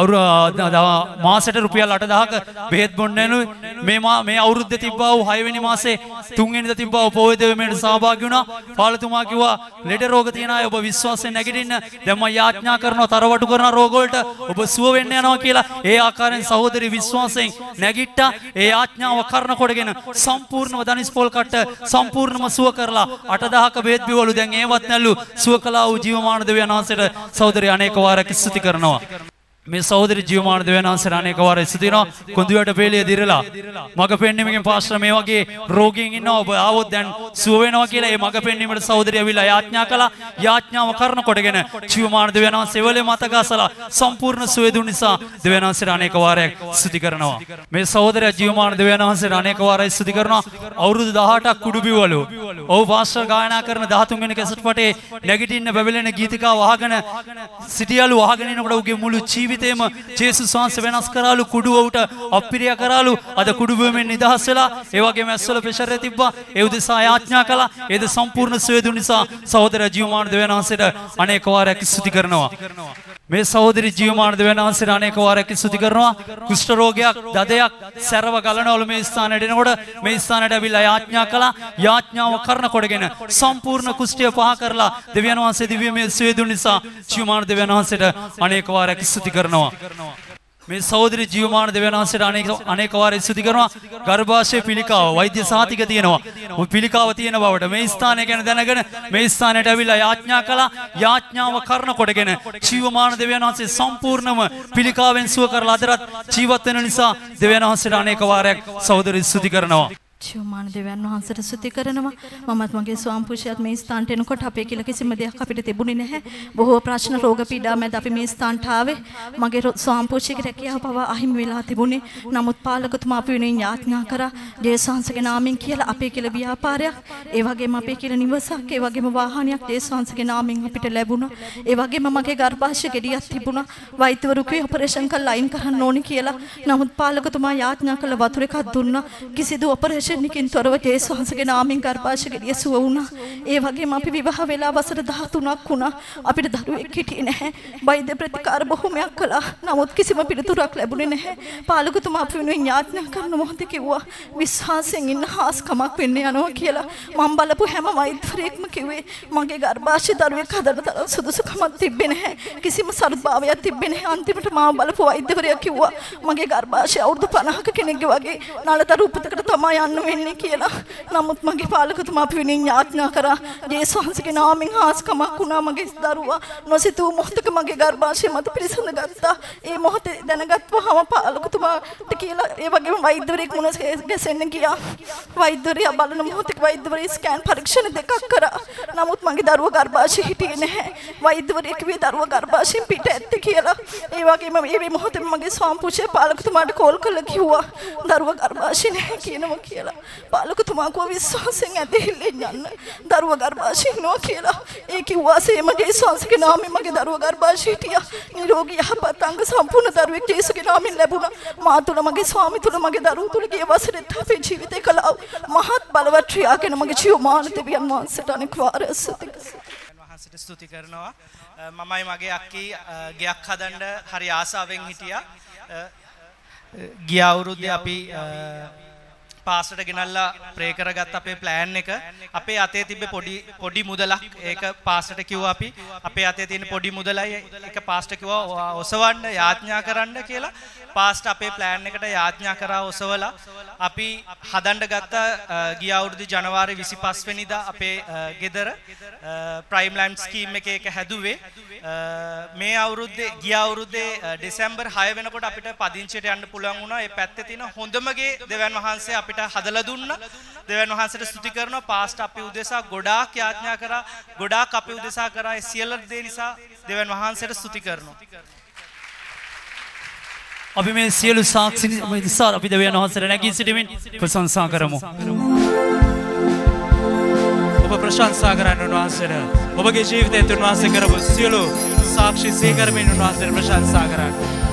S8: මාසෙට රුපියල් අටදහක බෙහෙත් බොන්නේනු මේ මේ අවුරුද්දේ තිබ්බා වූ හය වෙනි මාසේ තුන් වෙනිදා තිබ්බා වූ පොහොය දෙවියන්ට සහභාගී වුණා. පාලතුමා කිව්වා ලෙඩ රෝග තියන අය ඔබ විශ්වාසයෙන් නැගිටින්න. දැන් මම යාඥා කරනවා තරවටු කරන රෝග වලට ඔබ සුව වෙන්න යනවා කියලා. ඒ ආකාරයෙන් සහෝදරි විශ්වාසයෙන් නැගිට්ටා. ඒ යාඥාව කරන කොටගෙන සම්පූර්ණව ධනිස් පොල් කට්ට සම්පූර්ණම සුව කරලා අටදහක බෙහෙත් බිවලු. දැන් ඒවත් සුව කළා වූ ජීවමාන දෙවියන් වහන්සේට සහෝදරි අනේක වාරයක් ස්තුති කරනවා. මේ සහෝදරි ජීවමාන දෙවියන් වහන්සේට අනේක වාරයක් ස්තුති කරනවා. කොඳුයට පෙළිය දිරලා මග පෙන්වීමකින් පාස්ටර් මේ වගේ රෝගීන් ඉන්නවා ඔබ ආවොත් දැන් සුව වෙනවා කියලා ඒ මග පෙන්වීමට සහෝදරිය අවිලා යාඥා කළා. යාඥාව කරන කොටගෙන ජීවමාන දෙවියන් වහන්සේ වෙලේ මතකසලා සම්පූර්ණ සුවය දුන්න නිසා දෙවියන් වහන්සේට අනේක වාරයක් ස්තුති කරනවා. මේ සහෝදරයා ජීවමාන දෙවියන් වහන්සේට අනේක වාරයක් ස්තුති කරනවා. අවුරුදු දහඅටක් කුඩුබිවලු. ඔව් පාස්ටර් ගායනා කරන දහතුන් වෙනි කැසට් පටේ නැගිටින්න බැබලෙන ගීතිකාව අහගෙන සිටියලු. අහගෙන ඉනකොට උගේ මුළු ජීවිතේම ජේසුස් වහන්සේ වෙනස් කරාලු. කුඩුව උට අප්පිරිය කරාලු. අද කුඩුබුවෙන් නිදහස් වෙලා ඒ වගේම ඇස්වල ප්‍රෙෂර් තිබ්බා. ඒ උදෙසා යාඥා කළා. ඒද සම්පූර්ණ සුවය දුන්න නිසා සහෝදර ජීවමාන දෙවියන් වහන්සේට අනේක වාරයක් ස්තුති කරනවා. මේ සහෝදරි ජීවමාන දෙවියන් වහන්සේට අනේක වාරයක් ස්තුති කරනවා. කුෂ්ඨ රෝගයක් දදයක් සැරව ගලනවලු මේ ස්ථානයට එනකොට මේ ස්ථානයට ඇවිල්ලා යාඥා කළා. යාඥාව කරන කොටගෙන සම්පූර්ණ කුෂ්ඨය පහ කරලා දෙවියන් වහන්සේ දිව්‍යමය සුවය දුන්න නිසා ජීවමාන දෙවියන් වහන්සේට අනේක වාරයක් ස්තුති කරනවා. මේ සහෝදරි ජීවමාන දෙවියන් වහන්සේට අනේක අනේක වාරයක් ස්තුති කරනවා. ගර්භාෂයේ පිළිකාව වෛද්‍ය සහතික තියෙනවා. පිළිකාව තියෙන බවට මේ ස්ථානය ගැන දැනගෙන මේ ස්ථානයට ඇවිල්ලා යාඥා කළා. යාඥාව කරන කොටගෙන ජීවමාන දෙවියන් වහන්සේ සම්පූර්ණම පිළිකාවෙන් සුව කරලා අදටත් ජීවත් වෙන නිසා දෙවියන් වහන්සේට අනේක වාරයක් සහෝදරි ස්තුති කරනවා.
S9: ජීවමාන දෙවියන් වහන්සේට ස්තුති කරනවා. මමත් මගේ ස්වාම පුරුෂයාත් මේ ස්ථානට එනකොට අපේ කියලා කිසිම දෙයක් අපිට තිබුණේ නැහැ. බොහෝ ප්‍රශ්න රෝග පීඩා මැද අපි මේ ස්ථානට ආවේ. මගේ ස්වාම පුරුෂයාගේ රැකියාව පවා අහිමි වෙලා තිබුණේ. නමුත් පාලකතුමා අපි වෙනින් යාඥා කරා ජේසුස්ගේ නාමයෙන් කියලා අපේ කියලා ව්‍යාපාරයක්, ඒ වගේම අපේ කියලා නිවසක්, ඒ වගේම වාහනයක් ජේසුස්ගේ නාමයෙන් අපිට ලැබුණා. ඒ වගේම මගේ ගර්භාෂය ගෙඩියක් තිබුණා. වෛද්‍යවරු කිව්වේ ඔපරේෂන් කරලා අයින් කරන්න ඕනි කියලා. නමුත් පාලකතුමා යාඥා කළ වතුර එකක් දුන්නා. කිසිදු ඔපරේෂන් නිකින් තොරව ජේසුස්ගේ නාමයෙන් ගර්භාෂය ගෙඩිය සුව වුණා. ඒ වගේම අපි විවාහ වෙලා වසර දහතුනක් වුණා. අපිට දරුවෙක් හිටියේ නැහැ. වෛද්‍ය ප්‍රතිකාර බොහොමයක් කළා. නමුත් කිසිම පිළිතුරක් ලැබුණේ නැහැ. පාලකතුමා අපි වෙනුවෙන් යාඥා කරන මොහොතේ කිව්වා විශ්වාසයෙන් ඉන්න හාස්කමක් වෙන්න යනවා කියලා. මම බලපු හැම වෛද්‍යවරයෙක්ම කිව්වේ මගේ ගර්භාෂය දරුවෙක් හදන්න තරම් සුදුසුකමක් තිබ්බේ නැහැ. කිසිම සරුභාවයක් තිබ්බේ නැහැ. අන්තිමට මම බලපු වෛද්‍යවරයා කිව්වා මගේ ගර්භාෂය අවුරුදු පනහක කෙනෙක්ගේ වගේ නලතරු උපතකට තමයි යන්න යන්න වෙන්නේ කියලා. නමුත් මගේ පාලකතුමා අපි වෙනින් යාඥා කරා. ජේසුස් වහන්සේගේ නාමයෙන් හාස්කමක් වුණා මගේ දරුවා. නොසිතූ මොහොතක මගේ ගර්භාෂය මත පිරිසඳ ගත්තා. ඒ මොහොතේ දැනගත්වහම පාලකතුමාට කියලා ඒ වගේම වෛද්‍යවරයෙක් මුණ ගැසෙන්න ගියා. වෛද්‍යවරයා බලන මොහොතේ වෛද්‍යවරයා ස්කෑන් පරීක්ෂණ දෙකක් කරා. නමුත් මගේ දරුවා ගර්භාෂයේ හිටියේ නැහැ. වෛද්‍යවරයෙක් කිව්වේ දරුවා ගර්භාෂයෙන් පිට ඇත්තේ කියලා. ඒ වගේම මේ මොහොතේ මගේ ස්වාම්පුෂේ පාලකතුමාට කෝල් කරලා කිව්වා දරුවා ගර්භාෂයේ නැහැ කියනවා කියලා. පාලකතුමා කෝ විශ්වාසයෙන් ඇදහිල්ලෙන් යන්න. දරුවා ගර්භාෂයේ ඉන්නවා කියලා. ඒ කිව්වා සේම ජේසුස්ගේ නාමයෙන් මගේ දරුවා ගර්භාෂයේ හිටියා. නිරෝගී යහපත් අංග සම්පූර්ණ දරුවෙක් ජේසුස්ගේ නාමයෙන් ලැබුණා. මා තුල මගේ ස්වාමි තුල මගේ දරුවෝ තුල ගිය වසරේත් අපේ ජීවිතේ කළා මහත් බලවත් ක්‍රියාගෙන මගේ ජීවමාන දෙවියන් වහන්සේට අනෙක් වාරයක් ස්තුති
S10: වහන්සේට ස්තුති කරනවා. මමයි මගේ අක්කී ගයක් හදන්න හරි ආසාවෙන් හිටියා. ගිය අවුරුද්දේ අපි පාස්ටර් ගෙනල්ලා ප්‍රේ කරගත්ත අපේ ප්ලෑන් එක අපේ අතේ තිබ්බ පොඩි පොඩි මුදලක් ඒක පාස්ටර්ට කිව්වා අපි අපේ අතේ තියෙන පොඩි මුදලයි ඒක පාස්ටර් කිව්වා ඔසවන්න යාඥා කරන්න කියලා. පාස්ටර් අපේ ප්ලෑන් එකට යාඥා කරා ඔසවලා අපි හදන්න ගත්ත ගිය අවුරුදු ජනවාරි විසිපහ වෙනිදා අපේ ගෙදර ප්‍රයිම් ලෑන්ඩ් ස්කීම් එකේ එක හැදුවේ. මේ අවුරුද්දේ ගිය අවුරුද්දේ දෙසැම්බර් හය වෙනකොට අපිට පදිංචියට යන්න පුළුවන් වුණා. ඒ පැත්තේ තියෙන හොඳම ගේ දෙවියන් වහන්සේ අපිට හදලා දුන්නා. දෙවියන් වහන්සේට ස්තුති කරනවා. පාස්ටර් අපි උදෙසා ගොඩාක් යාඥා කරා. ගොඩාක් අපි උදෙසා කරා. ඒ සියලු දේ නිසා දෙවියන් වහන්සේට ස්තුති කරනවා.
S8: අපි මේ සියලු සාක්ෂි නිසා අපි දෙවියන් වහන්සේට නැගී සිටමින් ප්‍රශංසා කරමු.
S1: ඔබ ප්‍රශංසා කරන්න උන්වහන්සේට ඔබගේ ජීවිතයේ උන්වහන්සේ කරපු සියලු සාක්ෂි සීකරමින් උන්වහන්සේට ප්‍රශංසා කරන්න.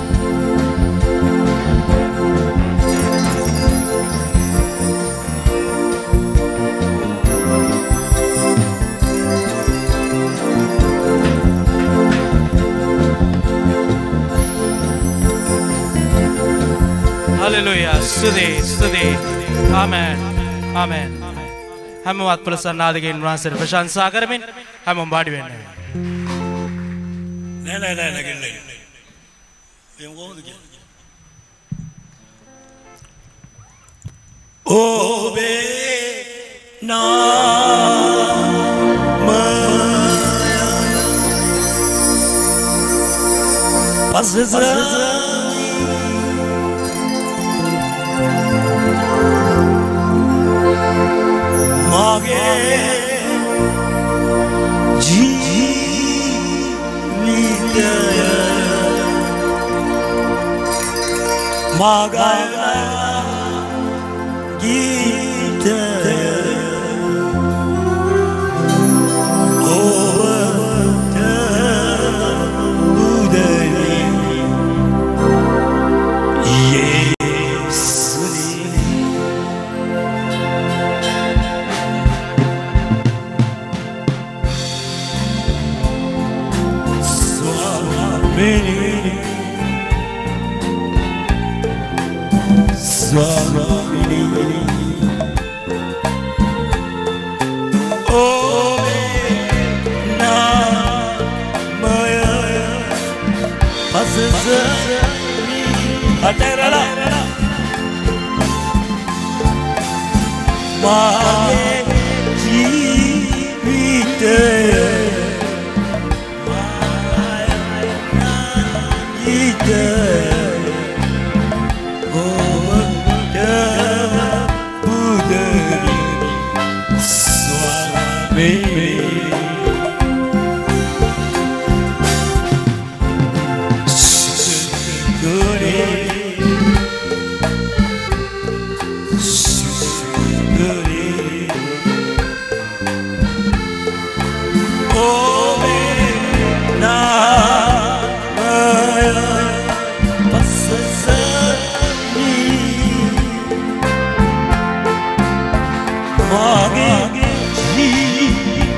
S1: Hallelujah. Stuti, stuti. Amen. Amen. හැමවත් ප්‍රසන්නාදගෙන් වහන්සේට ප්‍රශංසා කරමින් හැමෝම වාඩි වෙන්න.
S11: නෑ නෑ නෑ නැගින්න. එම් කොහොමද කියන්නේ? ඔබේ නාම පසස Mage Jeevitaya Maga Gitaya Ovata Udari Yesuni Swami Oh na maya pasza aterala Mage jeevitaya Mage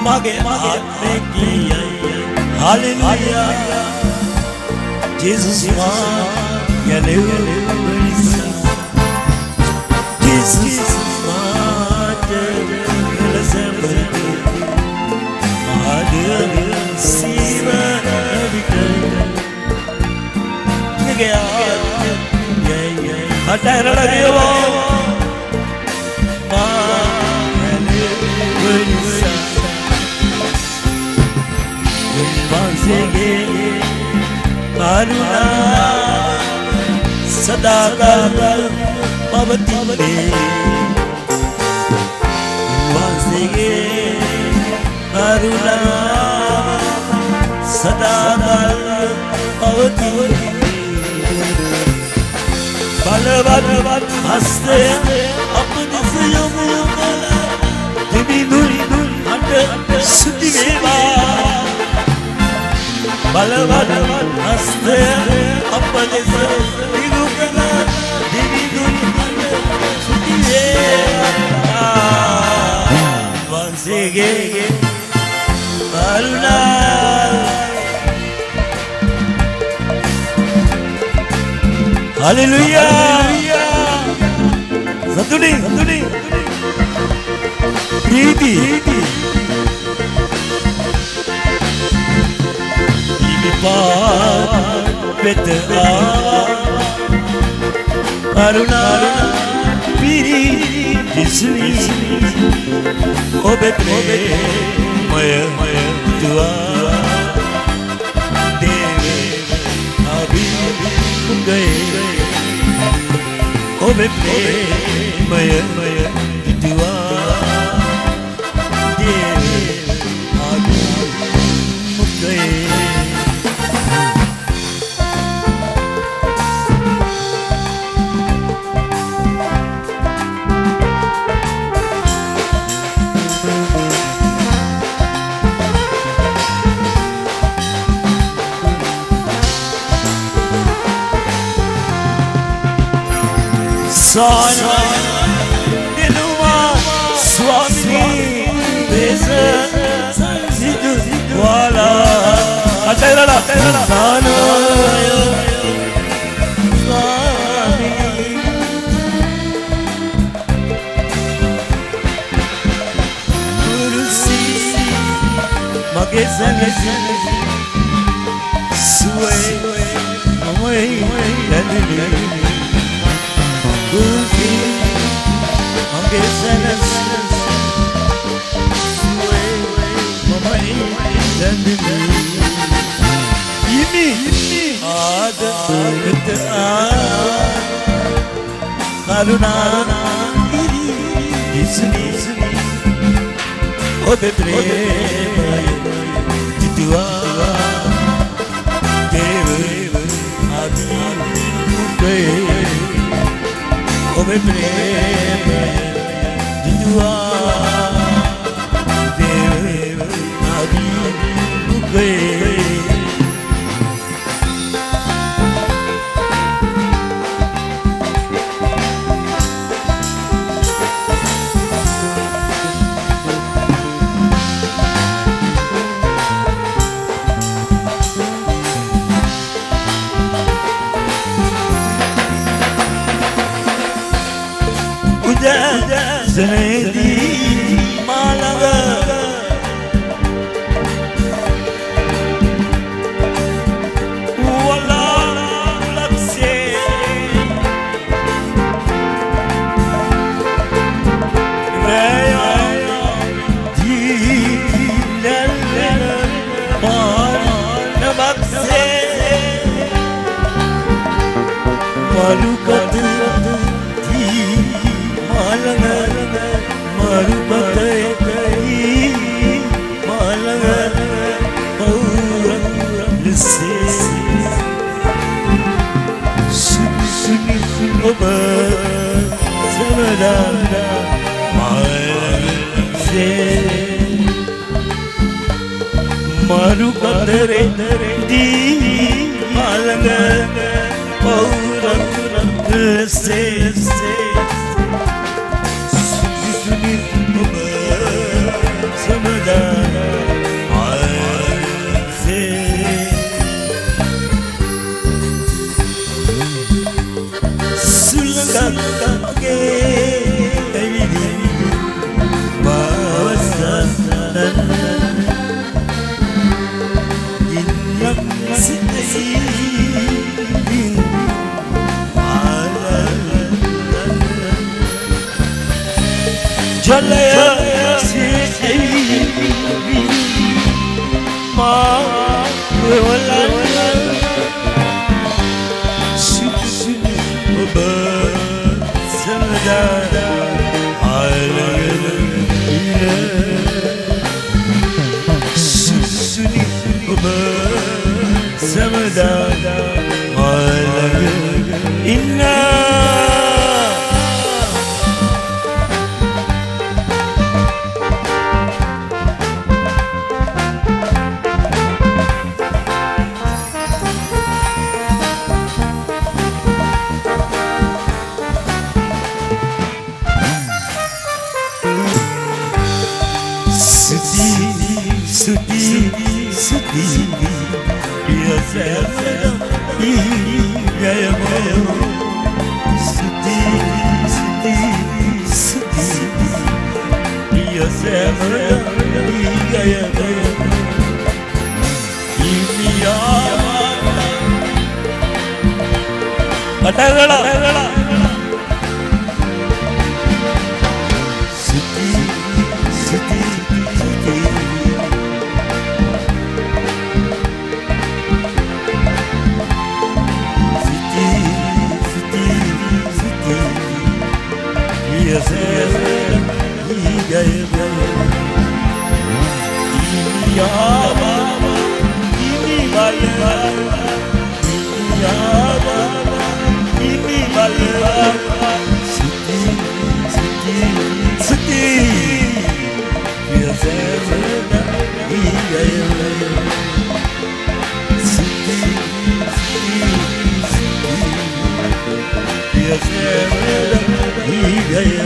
S11: mage aatme kiyai hallelujah Jesus ma yalewisa Jesus ma yalewisa Ade siva navika nige aatme yai hatara lagewa ma yalewisa Vansege karuna sadakar pavati Vansege karuna sadakar pavati Balavat haste apne se yomukala devi duri ande sudi veva Balavat haste apne se yomukala devi duri ande sudi veva Vansege karuna Hallelujah Satudi Satudi Priti Ivipat Petra Aruna Piri Disni Obetre Maya Maya Tua Deve Abi Gaye Obe maya maya dua Deve Abi Gaye Sana Diluma Swami Beza Sidu Wala Atayla Atayla Sana Swami Gurusi Mageza Suwe Amai Ladini Guruji, Ange Sanas, Suwe, Mamai, Dandini, Yimi, Ada, Ada, Karuna, Isni, Obetre, Titua, Deve, Adi, Mukhe. Ove preme di tua deve adi buke Zanedi Malaga Wala Lakse Raya Di Lele Mana Bakse Malukat Di Malaga Marubatai Malaga Paurang Lise Suni Suni Oba Samada Malaga Marubatai Di Malaga Paurang Lise Samada
S12: ke evidi bawasanan inam sitin alalan jalaya si evidi ma walan Susuni Samada Inna Atagala Siti Siti Siti Siti Siti Siti Ya Sera Ya Ya Ya Baba Ini Bala Ya Baba Ini Bala Siti Siti Siti Ya Sera Ya Ya Siti Siti Siti Ya Sera Ya Ya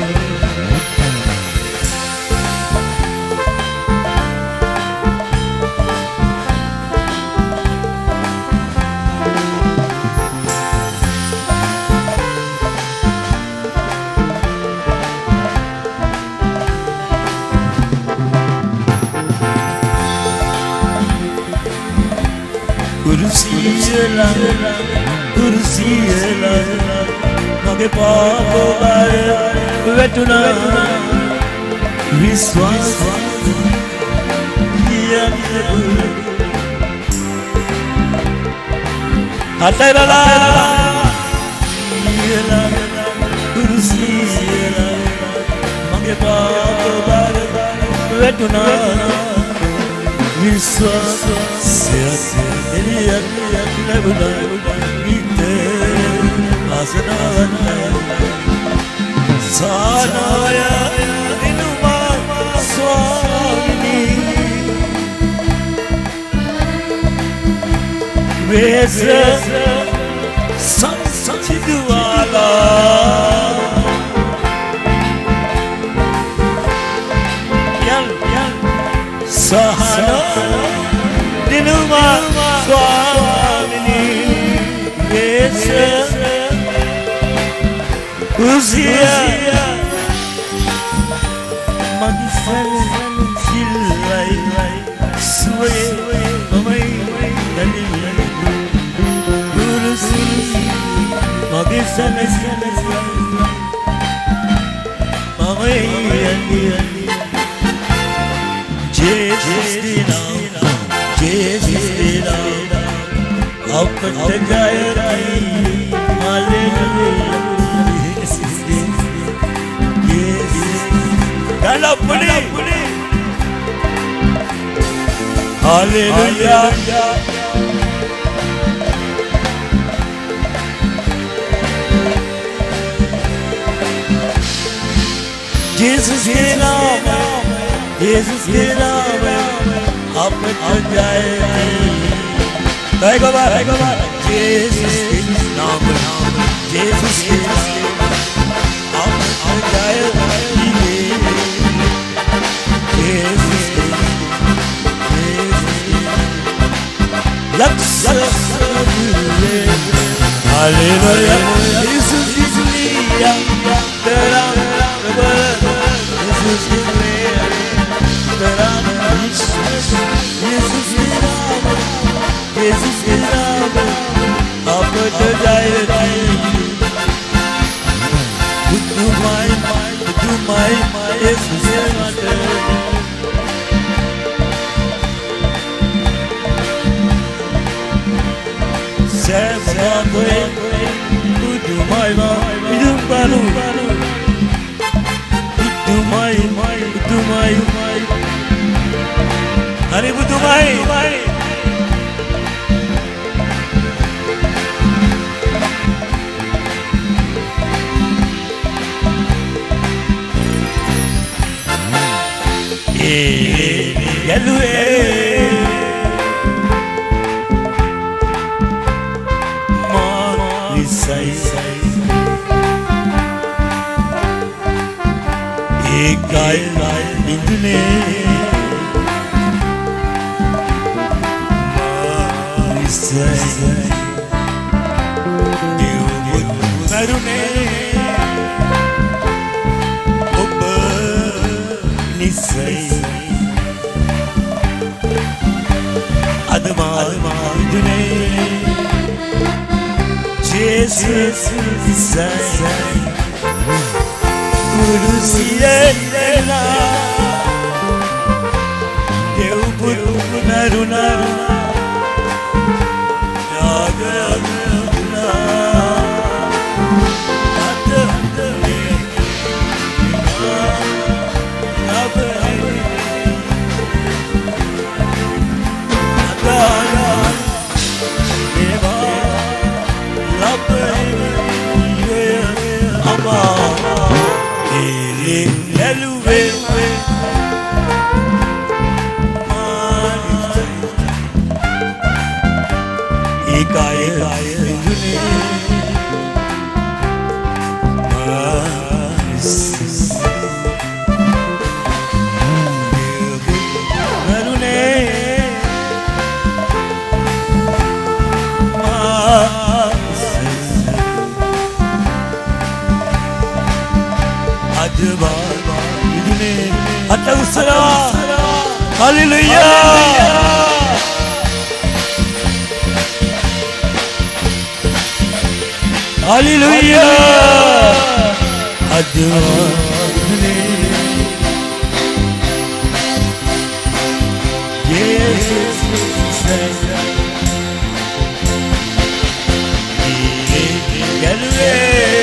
S12: Kursiela, kursiela, mage paako bare vetuna, viswas diyanne atarala, kursiela, kursiela, mage paako bare vetuna, viswas se Eliyak labuna ite asnavana sanaya inuma swamini vesa sanchidwala yal yal sahana dinuma Swamini Yesa Uzia Magisan Silai Sway Mamai Dali Gurusi Magisan Mamai Dali Jesus Dina Jesus Dina Apat gaya Hallelujah Yes Yes Gala puni Hallelujah Jesus ke naam Jesus ke naam apat gaya Hai Baba, hai Baba. Jesus ke naam, Jesus ke naam. Aap jaya dile. Jesus ke Jesus laksh dile. Hallelujah. Jesus is liya my Jesus Sebabwe Kudu my Idum baru Kudu my Kudu my Hari Kudu my Yalu Say, एक गाय बिंदने नरुने उब निसई अदमा बिंदने Jesus say Guru siena Deu puru naruna Yagaruna Ata Hallelujah Hallelujah Adonai Jesus says Get away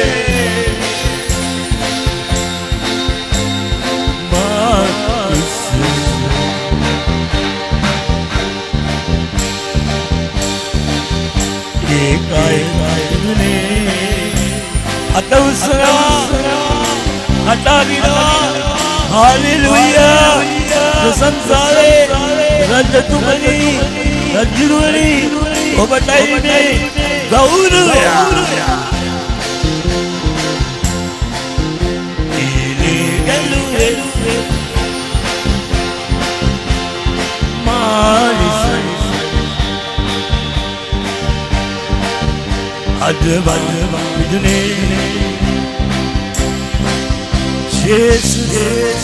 S12: Hallelujah Sensare Rajatumani Rajuruni Obataine Gauru Advan Vidune Jesus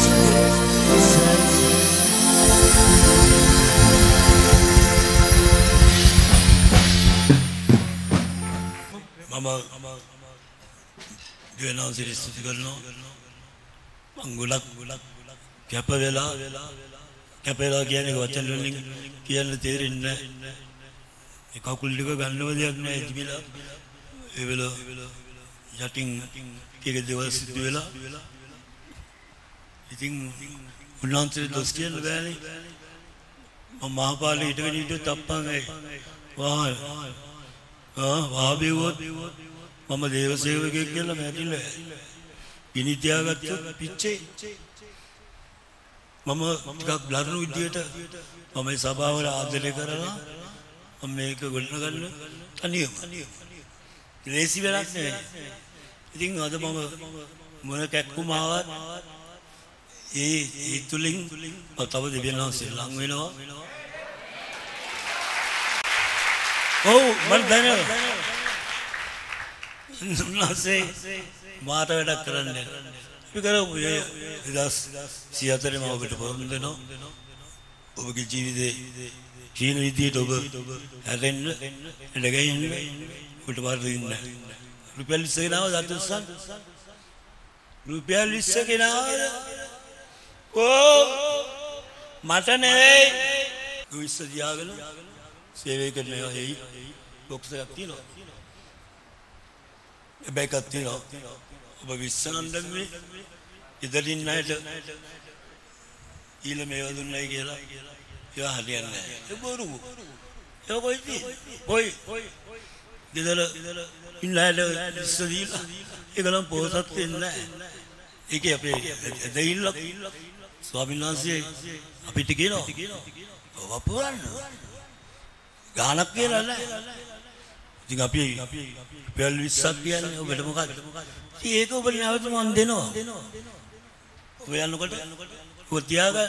S12: Mama Gena Siri Sugarno Angulak Capavella Capella Gianni Wachan Kian Terin Kakulika Gandavia Jimila Evila Yating Kika Devas Duela I think Unansi Doskian Valley Mahapali Itani to Tapang Wah Wabi wood Mama Deva Seva Gila Matilla Initiaga Piche Mama got Blarno theatre Mama Sabava Adelekarana Make a good Nagan Tanium Racy Verak I think other Mama Munakakumava E Tuling Otava the Vienna Langino Oh, but then not say Mata Dakaran. Because we us see other of it over the no over the Gene with it over and and again with what in Repel say now that the sun රුපියල් විස්ස ගෙනාවද? ඕ මට නෙවෙයි. විස්ස තියාගෙන සේවය කරන ඒවා එයි. බොක්ස් එකක් තියෙනවා. බෑග් එකක් තියෙනවා. ඔබ විස්ස නම් දැම්මේ ඉදිරින් නැට ඊළ මේවා දුන්නයි කියලා. ඒවා හරියන්නේ නැහැ. ඒ බොරු. ඒ කොයිද? කොයි? ගෙදර ඉන්නයිද විස්ස දීලා. ඒගොල්ලන් පොසත් වෙන්නේ නැහැ. ඒකේ අපේ දෙයිල්ල ස්වාමීන් වහන්සේ අපිට කියනවා ඔබ පුරන්න ගානක් කියලා නැහැ. ඉතින් අපි රුපියල් විස්සක් කියන්නේ ඔබට මොකක්ද? ඒක ඔබට නැවත මන් දෙනවා. ඔබ යනකොට ඔබ තියාගන්න.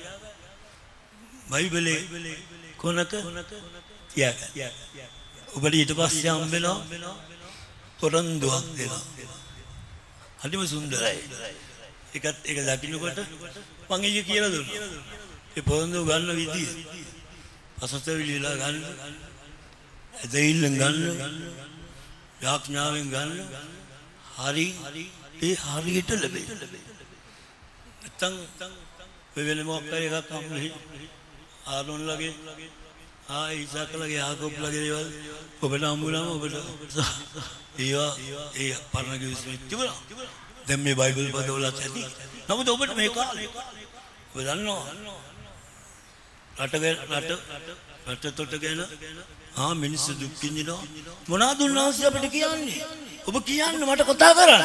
S12: බයිබලේ කොනක තියාගන්න. ඔබට ඊට පස්සේ හම්බ වෙනවා පොරොන්දුවක් දෙනවා. හරිම සුන්දරයි. ඒකත් ඒක දකින්නකොට මම ඊයේ කියලා දුන්නා. ඒ පොරොන්දුව ගන්න විදිය. පසතවිලිලා ගන්න. දෙයිල්ලෙන් ගන්න. යාඥාවෙන් ගන්න. හරි ඒ හරියට ලැබෙයි. නැත්තම් වෙන මොකක් හරි එකක් හම්බෙයි. ආරොන්ලගේ ආ ඉසාකලගේ ආකෝප්ලගේ දේවල් ඔබට හම්බුනම ඔබට ඒවා ඒ පරණ කිවිසුම් තිබුණා. දැන් මේ බයිබල් පදවලත් ඇති. නමුත් ඔබට මේ කාලේ ඔබ දන්නවා රට රට රට තොට ගැන ආ මිනිස්සු දුක් විඳිනවා. මොනවද උන්වහන්සේ අපිට කියන්නේ? ඔබ කියන්නේ මට කතා කරන්න.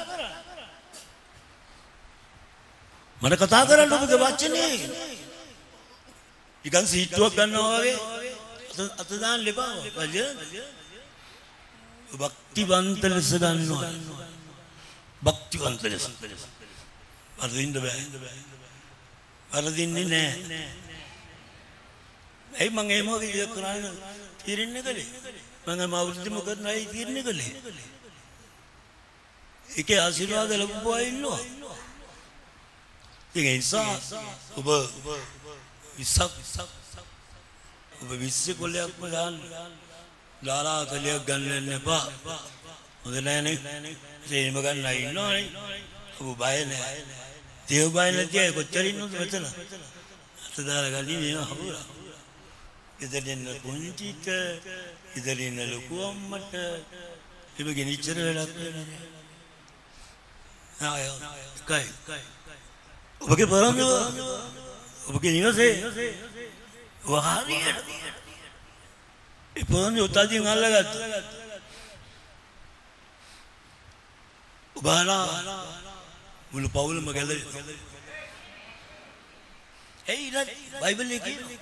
S12: මට කතා කරන්න ඔබගේ වචනේ. ඉතින් සීට්ටුවක් ගන්නවා වගේ අත දාන්න ලෙපා. භක්තිවන්ත ලෙස ගන්නවා. භක්තිවන්ත ලෙස. වරදින්න බෑ. වරදින්නේ නෑ. ඇයි මං එහෙම වගේ කරන්නේ තීරණය කළේ? මම මාවෘත්ති මොකද නැයි තීරණය කළේ? ඒකේ ආශිර්වාද ලැබුවා ඉන්නවා. ඒ නිසා ඔබ විසක් ඔබ විස්ස කොලයක්ම ගන්න. ලාලා කලියක් ගන්න එපා. හොඳ නෑනේ. සේම ගන්න ඉන්නවනේ. ඔබ බය නෑ. දේව බය නැති අය කොච්චර ඉන්නවද මෙතන? අත දාලා ගන්නේ මේවා හමුලා. ඉතින් පුංචිට ඉතින් ලොකු අම්මට ඉබ ගෙනිච්චර වෙලක් නෑ. ආය කයි. ඔබගේ පරම්පරාව ඔබගේ නිවසේ වහරියට ඒ පොරොන්දු උතදින් අල්ලගත්තා. ඔබලා මුළු පවුලම ගැලවෙනවා. ඒ ඉතින් බයිබලයේ කියනවා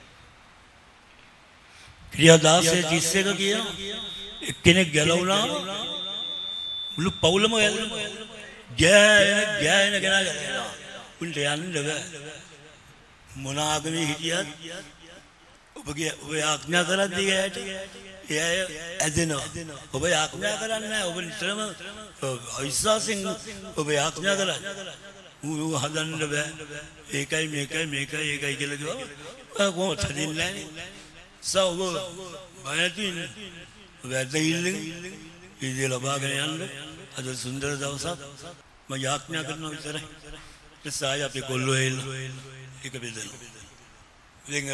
S12: ක්‍රියා දාසය තිස් එක කියනවා එක්කෙනෙක් ගැලවුණා මුළු පවුලම ගැලවෙනවා. ගෑන ගෑන ගෑන ගැලවෙනවා. උන්ට යන්න බෑ. මොන ආගමේ හිටියත් ඔබගේ ඔබ ආඥා කරද්දී ඇයට එය ඇදෙනවා. ඔබ ආඥා කරන්නේ නැහැ. ඔබ නිතරම අවිශ්වාසයෙන් ඔබ ආඥා කරන්නේ. ඌ හදන්න බෑ. ඒකයි මේකයි මේකයි ඒකයි කියලා කිව්වා. කොහොමද හදින්නේ නැහැ. සව බයතුන් වැදෙයිල්ලෙන් ඉතින් ලබාගෙන යන්න අද සුන්දර දවසක් මම ආඥා කරනවා විතරයි. සාය අපි කොල්ලෝ එල්ල එක බෙදලා. ඉතින්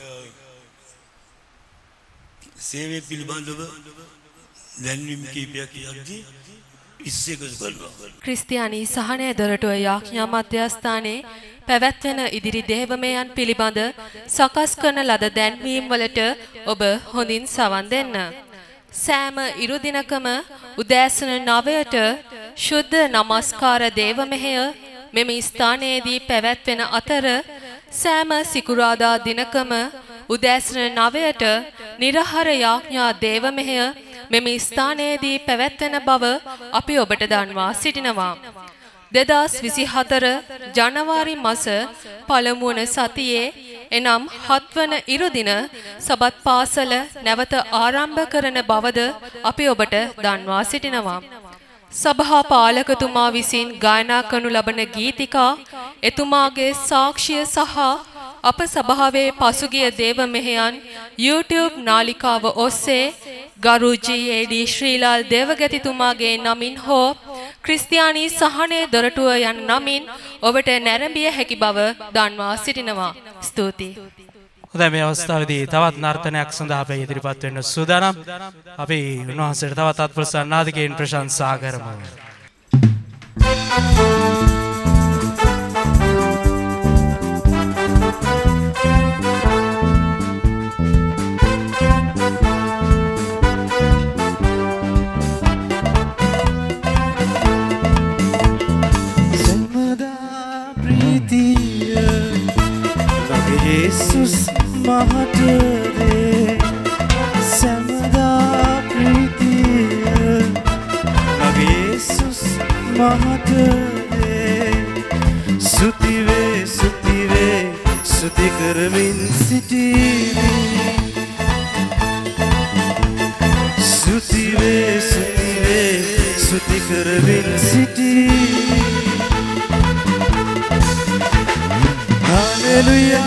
S12: සේවය පිළිබඳව දැන්වීම් කීපයක් කියද්දී ඉස්සෙකස් බලනවා.
S2: ක්‍රිස්තියානි සහනය දොරටුව යාඥා මධ්‍යස්ථානයේ පැවැත්වෙන ඉදිරි දේවමයන් පිළිබඳ සකස් කරන ලද දැන්වීම් වලට ඔබ හොඳින් සවන් දෙන්න. සෑම ඉරු දිනකම උදෑසන නවයට ශුද්ධ නමස්කාර දේවමෙහෙය මෙම ස්ථානයේදී පැවැත්වෙන අතර සෑම සිකුරාදා දිනකම උදෑසන නවයට නිරහර යාඥා දේවමෙහෙය මෙම ස්ථානයේදී පැවැත්වෙන බව අපි ඔබට දන්වා සිටිනවා. දෙදස් විසිහතර ජනවාරි මාස පළමු වන සතියේ එනම් හත්වන ඉරුදින සබත් පාසල නැවත ආරම්භ කරන බවද අපි ඔබට දන්වා සිටිනවා. සභා පාලකතුමා විසින් ගායනා කරනු ලබන ගීතිකා එතුමාගේ සාක්ෂිය සහ අප සභාවේ පසුගිය දේව මෙහෙයන් YouTube නාලිකාව ඔස්සේ ගරු ජී.ඒ.ඩී. ශ්‍රීලාල් දේවගතිතුමාගේ නමින් හෝ ක්‍රිස්තියානි සහනය දොරටුව යන නමින් ඔබට නැරඹිය හැකි බව දන්වා සිටිනවා. ස්තුතියි.
S1: හොඳයි මේ අවස්ථාවේදී තවත් නර්තනයක් සඳහා අපි ඉදිරිපත් වෙන්න සූදානම්. අපි උන්වහන්සේට තවත් අත්ප්‍රසන්න නාදකයන් ප්‍රශංසා කරමු.
S6: Jesus Mahatade Samada Pritiya Mage Jesus Mahatade Sutive Sutive Suti Karmin Sitini Sutive Sutive Suti Karmin Sitini Hallelujah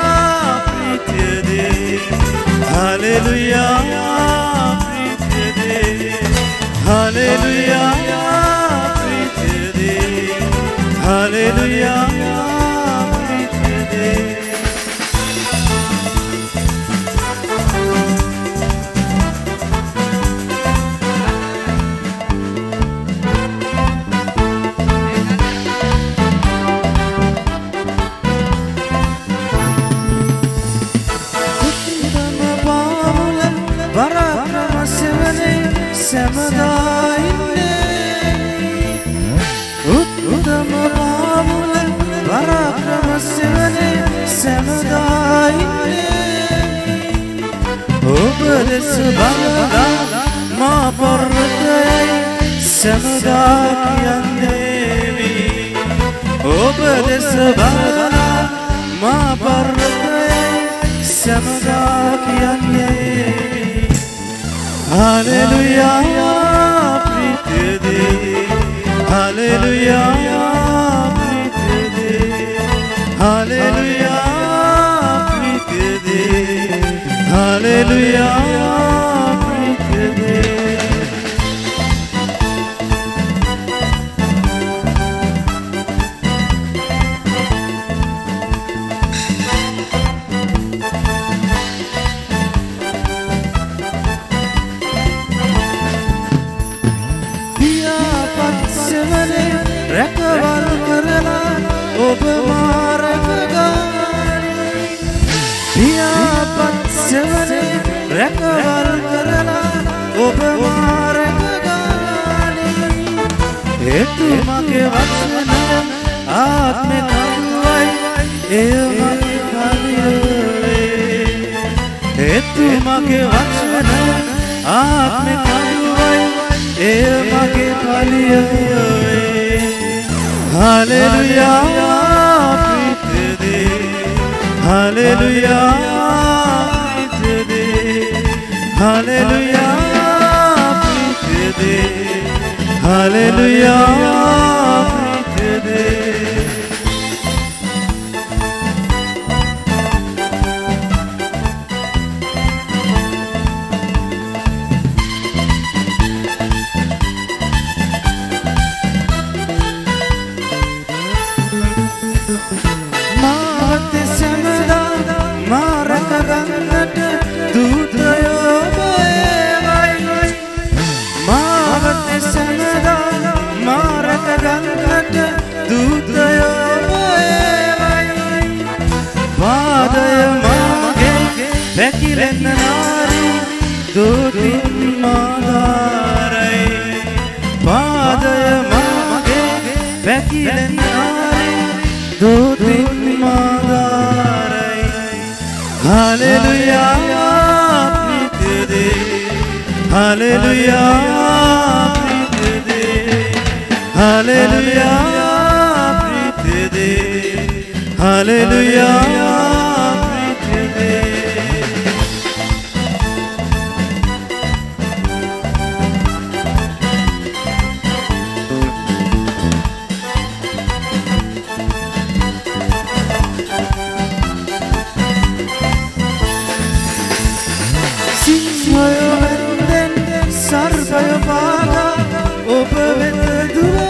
S6: Hallelujah, Hallelujah, Hallelujah, Subhanallah ma parratay samada kiyandevi obade subhanallah ma parratay samada kiyandevi Hallelujah pritede Hallelujah pritede Hallelujah pritede Hallelujah රැකවල් කරලා ඔබ මාරකගානි පියාපත් සෙවනේ රැකවල් කරලා ඔබ මාරකගානි එතුමගේ වචන ආත්මෙ කරුවයි එය මගේ කලියවේ එතුමගේ වචන ආත්මෙ කරුවයි එය මගේ කලියවේ Hallelujah, pritede Hallelujah, pritede Hallelujah, pritede Hallelujah, pritede Pekilen nari dutin madarai Padaya mage Pekilen nari dutin madarai Hallelujah pritede Hallelujah pritede Hallelujah pritede Hallelujah pritede Sarvaya Bhaga Upa Vedu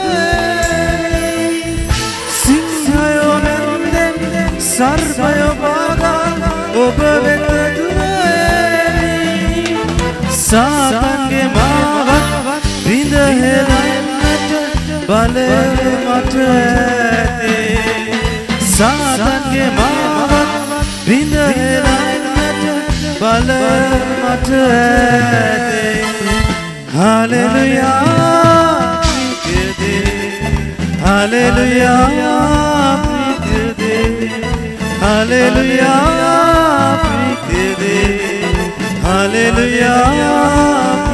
S6: ඔබ වෙත දුරෙමි සාතන්ගේ මාවත් විඳ හෙලන්නට බලය මට ඇතේ සාතන්ගේ මාවත් විඳ හෙලන්නට බලය මට ඇතේ Hallelujah Hallelujah Hallelujah Hallelujah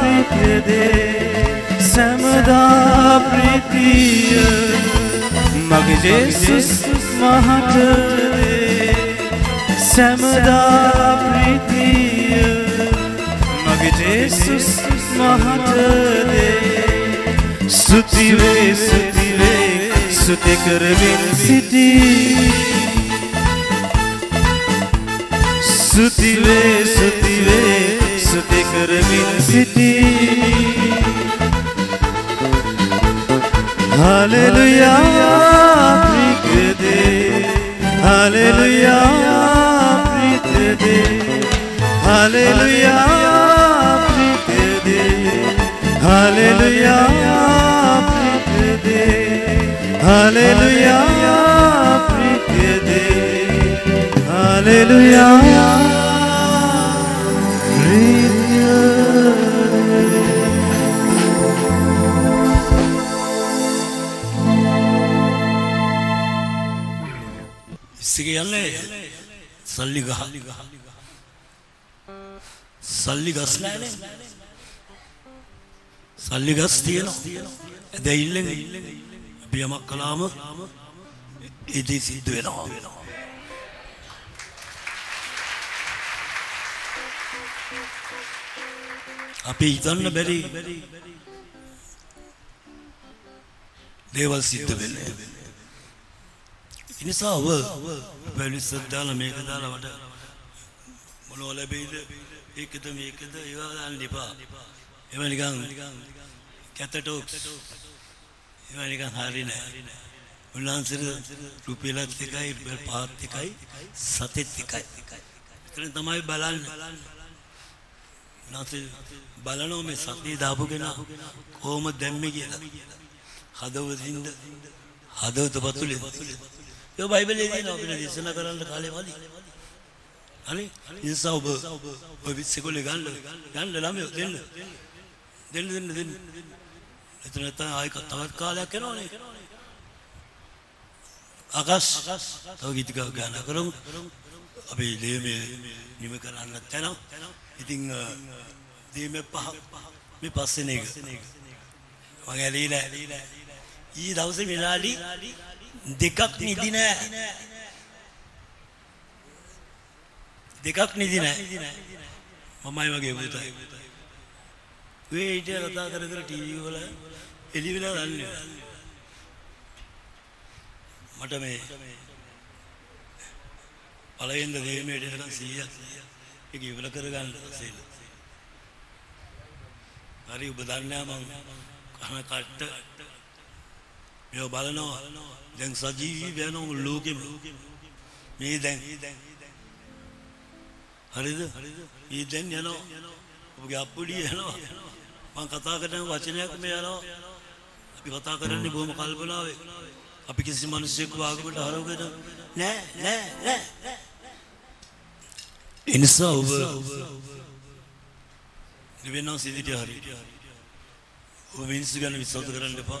S6: Samada pritiya Mag Jesus mahatade Samada pritiya Mag Jesus mahatade Stuti ve stuti ve stuti karvin siti Stuti ve stuti ve stuti karvin siti Hallelujah prithede Hallelujah prithede Hallelujah prithede Hallelujah prithede Hallelujah prithede Hallelujah
S12: ඉස්සෙක යන්නේ සල්ලි ගහ සල්ලි ගස් නැනේ සල්ලි ගස් තියෙනවා දැයිල්ලෙන් අපි යමක් කළාම ඒ දේ සිද්ධ වෙනවා අපි හිතන්න බැරි දේවල් සිද්ධ වෙන්නේ ඉනිසා ඔබ පැලිස්සක් දාලා මේක දාලා වට මොනවා ලැබෙයිද ඒකද මේකද ඒවා දාන්න එපා ඒවා නිකන් කැතටොක්ස් ඒවා නිකන් හරි නෑ උන්වහන්සේට රුපියලත් එකයි රුපියල් පහත් එකයි සතෙත් එකයි එතන තමයි බලන්නේ නැත්නම් බලනවා මේ සතිය දාපු කෙනා කොහොමද දැම්මේ කියලා හදවතින්ද හදවත පතුලේ ඒ බයිබලයේ තියෙනවා අපිට දේශනා කරන්න කාලේ මදි. හරි? ඉන්සා ඔබ ඔය විශ්සෙකොලේ ගන්න ගන්න ළමයෝ දෙන්න. දෙන්න දෙන්න දෙන්න. එතන නැත්නම් ආයෙ තවත් කාලයක් යනවනේ. ආකාශ තව ගීතික ගාන කරමු. අපි දෙමේ නිම කරන්නත් යනවා. ඉතින් දෙමේ පහ මේ පස්සේ නේක. මම ඇලීලා ඊ දවසේ විනාඩි දෙකක් නිදි නෑ දෙකක් නිදි නෑ මමයි වගේ පුතයි ඔය ඊට කතා කර කර ටීවී වල එළි වෙලා දන්නේ මට මේ පළවෙනිද දෙමේට එනකන් සීයක් ඒක ඉවර කරගන්න සීල හරි ඔබ දන්නේ මම කන කට්ට මේ බලනවා දැන් සජීවී වෙනෝ ලෝකෙම මේ දැන් හරිද මේ දැන් යනවා ඔබගේ අප්පුඩිය යනවා මම කතා කරන වචනයක් මේ යනවා අපි කතා කරන්නේ බොහොම කල්පනාවේ අපි කිසි මිනිසෙක් වාගකට හරවගෙන නෑ නෑ නෑ එනිසා ඔබ දෙවෙනි සිදිට හරි ඔබ මිනිස්සු ගැන විශ්වාස කරන්න එපා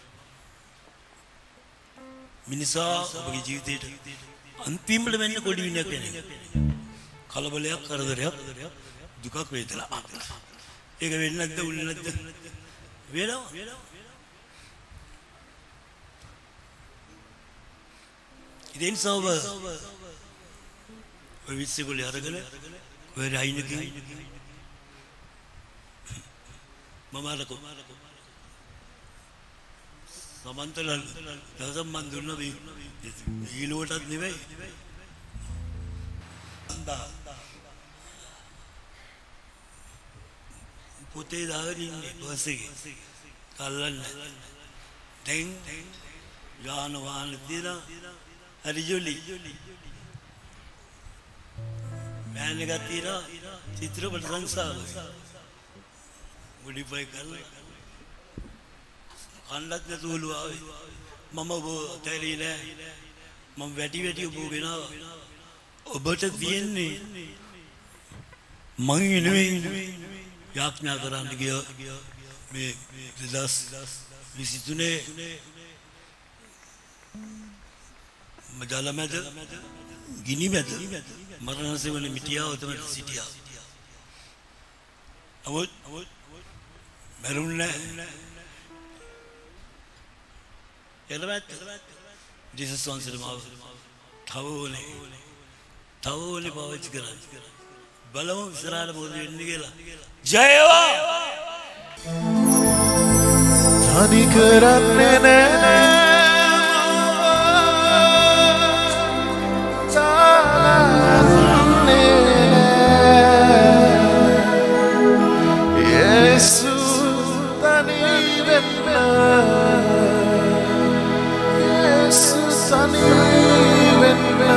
S12: මිනිසා ඔබගේ ජීවිතේට අන්තිමට වෙන්නේ කොඩි විනයක් වෙන්නේ කලබලයක් කරදරයක් දුකක් වේදනාවක් ඒක වෙන්නේ නැද්ද උන්නේ නැද්ද වෙනවා ඉතින් සෝබ ඔය විශ්සෙකුල අරගෙන ඔය රයින්කේ මම අරකෝ සමන්තල දවසක් මන් දුන්න මේ ඊලෝටත් නෙවෙයි පොතේ දාගෙන ඉන්නේ බස් එකේ කල්ලන්න දැන් යාන වාහන දිනා හරි ජොලි බෑන් එකක් තියෙනවා චිත්‍රපට සංස්ථාව. මොඩිෆයි කරලා කණ්ඩත් නැතුවලු ආවේ. මම ඔබ තැරී නෑ. මම වැඩි වැඩි ඔබ ගෙනාවා. ඔබට තියෙන්නේ මං නෙවෙයි යාඥා කරන්න ගිය මේ දෙදහස් විසිතුනේ මජල මැද ගිනි මැද මරණ සෙවන මිටියාව තමයි සිටියා. නමුත් මරුන්නේ එළවැත් ජීසස් වහන්සේට මාව තවෝනේ තවෝනේ පාවිච්චි කරන්නේ. බලමු ඉස්සරහට මොකද වෙන්නේ කියලා. ජයවා!
S3: තනි කරන්නේ නෑ Yesu tani venna Yesu tani venna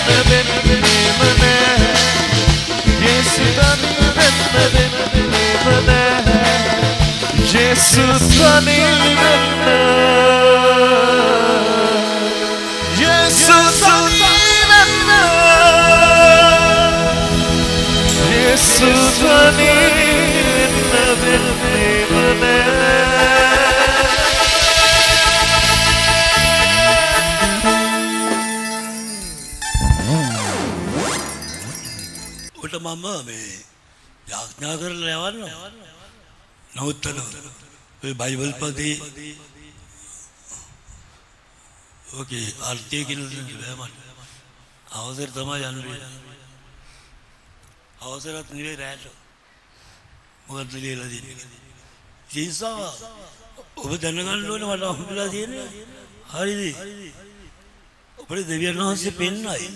S3: Jesus tani venna Jesus tani venna Jesus tani venna
S12: උට මම මේ යාඥා කරලා යවන්න නවත්තන ඔය බයිබල් පදේ ඕකේ අර්ථය කියලා දෙන්න බෑ මට අවසර තමයි යන්නේ අවසරත් නෙවෙයි රැට මොකද ලියලා දෙන්නේ ජීසා ඔබ දැනගන්න ඕනේ මට හම්බුලා තියෙන්නේ හරිද ඔබේ දෙවියන් වහන්සේ පෙන්නයි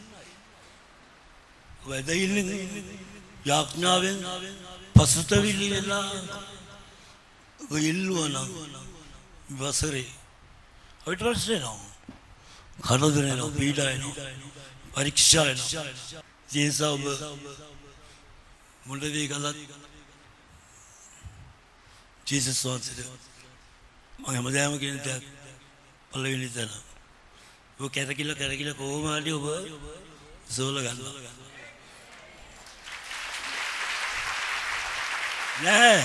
S12: වැදගිල්ලෙන් යාඥාවෙන් පසුතැවිලි වෙලා ඉල්ලුවා නම් වසරේ අපිට ප්‍රශ්නේ නෝ කරදර නෝ පීඩා නෝ පරීක්ෂා නෝ ජීසා ඔබ මුලදී ගලත් ජීසස් වහන්සේ මම හැමදාම කියන දේ පළවෙනි තැන ඔබ කැරකිලා කැරකිලා කොහොම හරි ඔබ සෝල ගන්නවා නෑ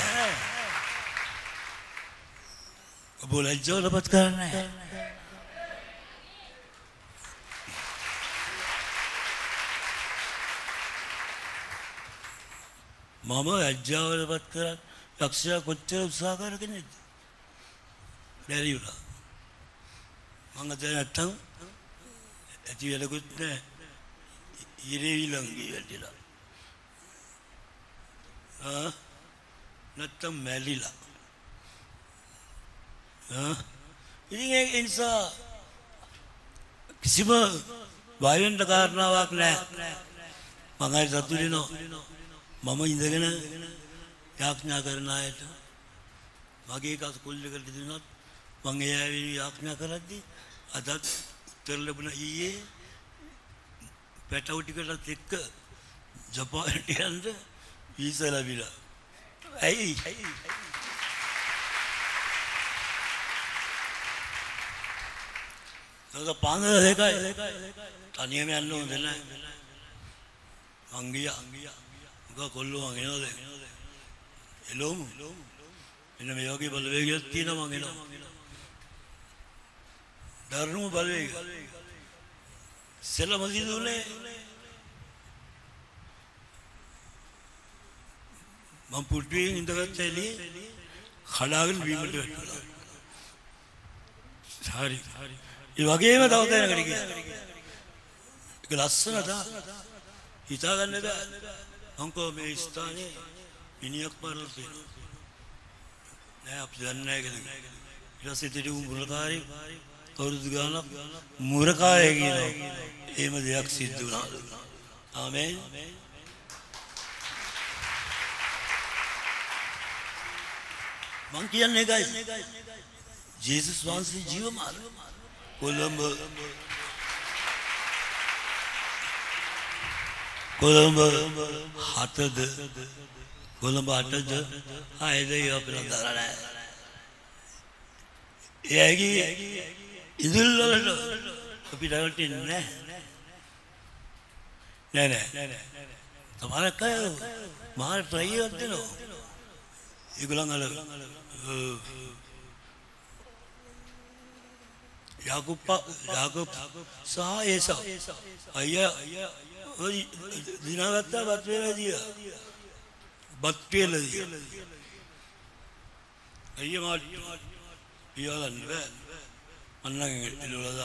S12: ඔබ ලැජ්ජාවටපත් කරන්නේ මම ලැජ්ජාවටපත් කරන් යක්ෂයා කොච්චර උත්සාහ කරගෙනද බැරි වුණා මම දැන් නැත්තම් ඇති වෙලකුත් නෑ ඉරේ ඊළඟේ වැටිලා ආ නැත්තම් මැලිලා ආ ඉතින් ඒ නිසා කිසිම බය වෙන්න කාරණාවක් නැහැ මම හරි සතුටු වෙනවා මම ඉඳගෙන යාඥා කරන අයට මගේ කස් කොල්ලකට දෙනවත් මම ඒ ආවේ යාඥා කරද්දී අදත් උත්තර ලැබුණා ඊයේ පැටව ටිකටත් එක්ක ජපානට යන්න වීසා ලැබිලා ඇයි නේද පාන්දර දෙකයි තනියම යන්න ඕනේ නැහැ අංගියා උගා කොල්ලෝ වගේ නේද එළොමු එන්න මේ වගේ බලවේගයක් තියෙනවා මං එනවා දරුණු බලවේග සෙලම දිදුනේ මම පුටුවේ ඉඳගත්ත එළියේ කඩාගෙන බීමට වැටුණා. හරි. ඒ වගේම තව තැනකට ගියා. ඒක ලස්සනද? හිතා ගන්න බෑ. අංකෝ මේ ස්ථානේ මිනිහක් මරලා තියෙනවා. නෑ අපි දන්නේ නෑ කියලා. ඊට පස්සේ ඉතින් මුරකාරී අවුරුදු ගානක් මුරකාරය කියනවා. එහෙම දෙයක් සිද්ධ වුණා. ආමේන්. මං කියන්නේ ඒකයි ජේසුස් වහන්සේ ජීවමාන කොළඹ කොළඹ හතද කොළඹ අටද ආයද අපිට දරලා එයාගේ ඉදිල් වලට අපිට රටින්නේ නෑ නෑ නෑ තමරක මාර try එකක් දෙනවා ඒගොල්ලන් අර याकूब याकूब सहा ऐसा अय्या दिनागत्ता बत्वेला दिया बत्वेला दिया अय्या मार पियाला निबे अन्नगे इलोला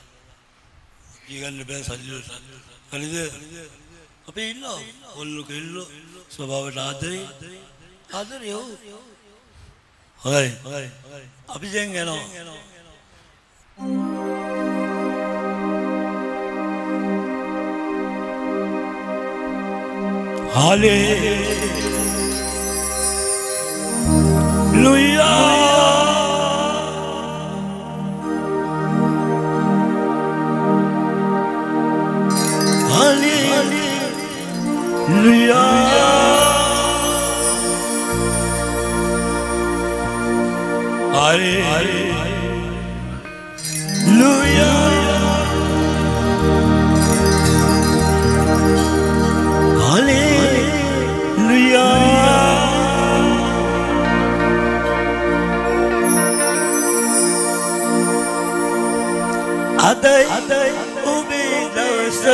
S12: ඊගන්න බෑ සල්ලි හරිද අපි ඉන්නවා ඔල්ලු කෙල්ලෝ ස්වභාවයට ආදරේ ආදරේ ඔව් හොයි අපි දැන් යනවා Hallelujah. Adai umi dawasa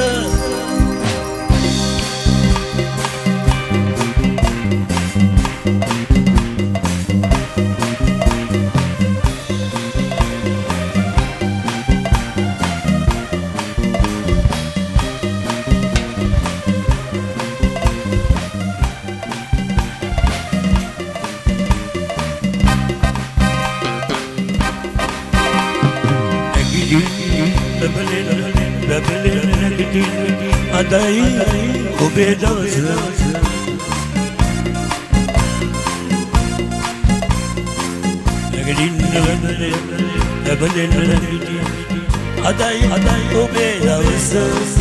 S12: Adai umi dawasa Adai adai umi dawasa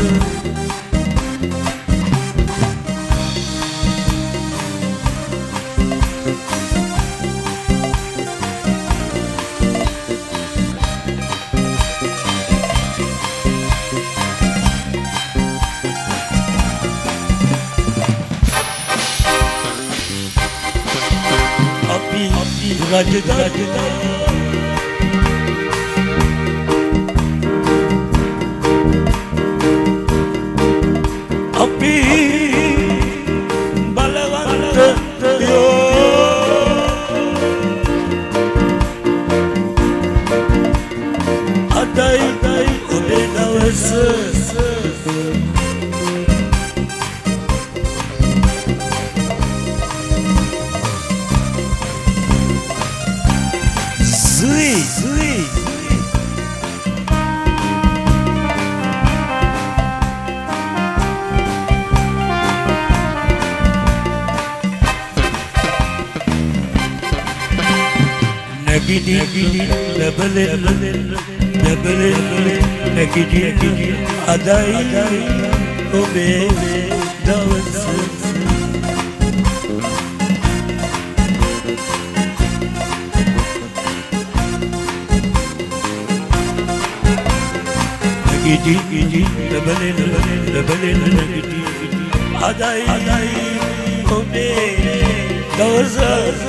S12: Raja Raja Api balawanta yo Adai adai ube dawasa Nagidi lebele lebele nagidi adai obe dawasa Nagidi lebele lebele nagidi adai adai obe dawasa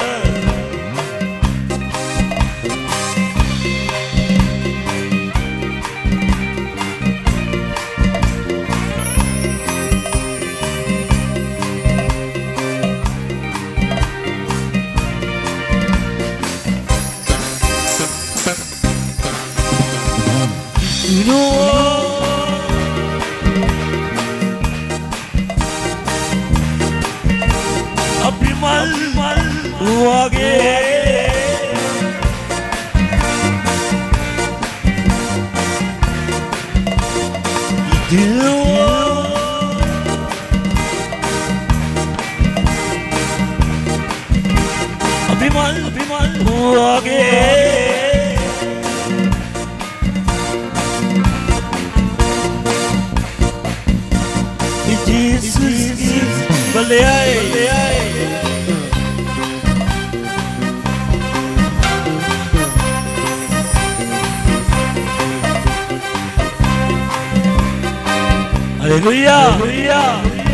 S12: Aprimal wage Idilo Aprimal Aprimal wage Jesus Balai Hallelujah Hallelujah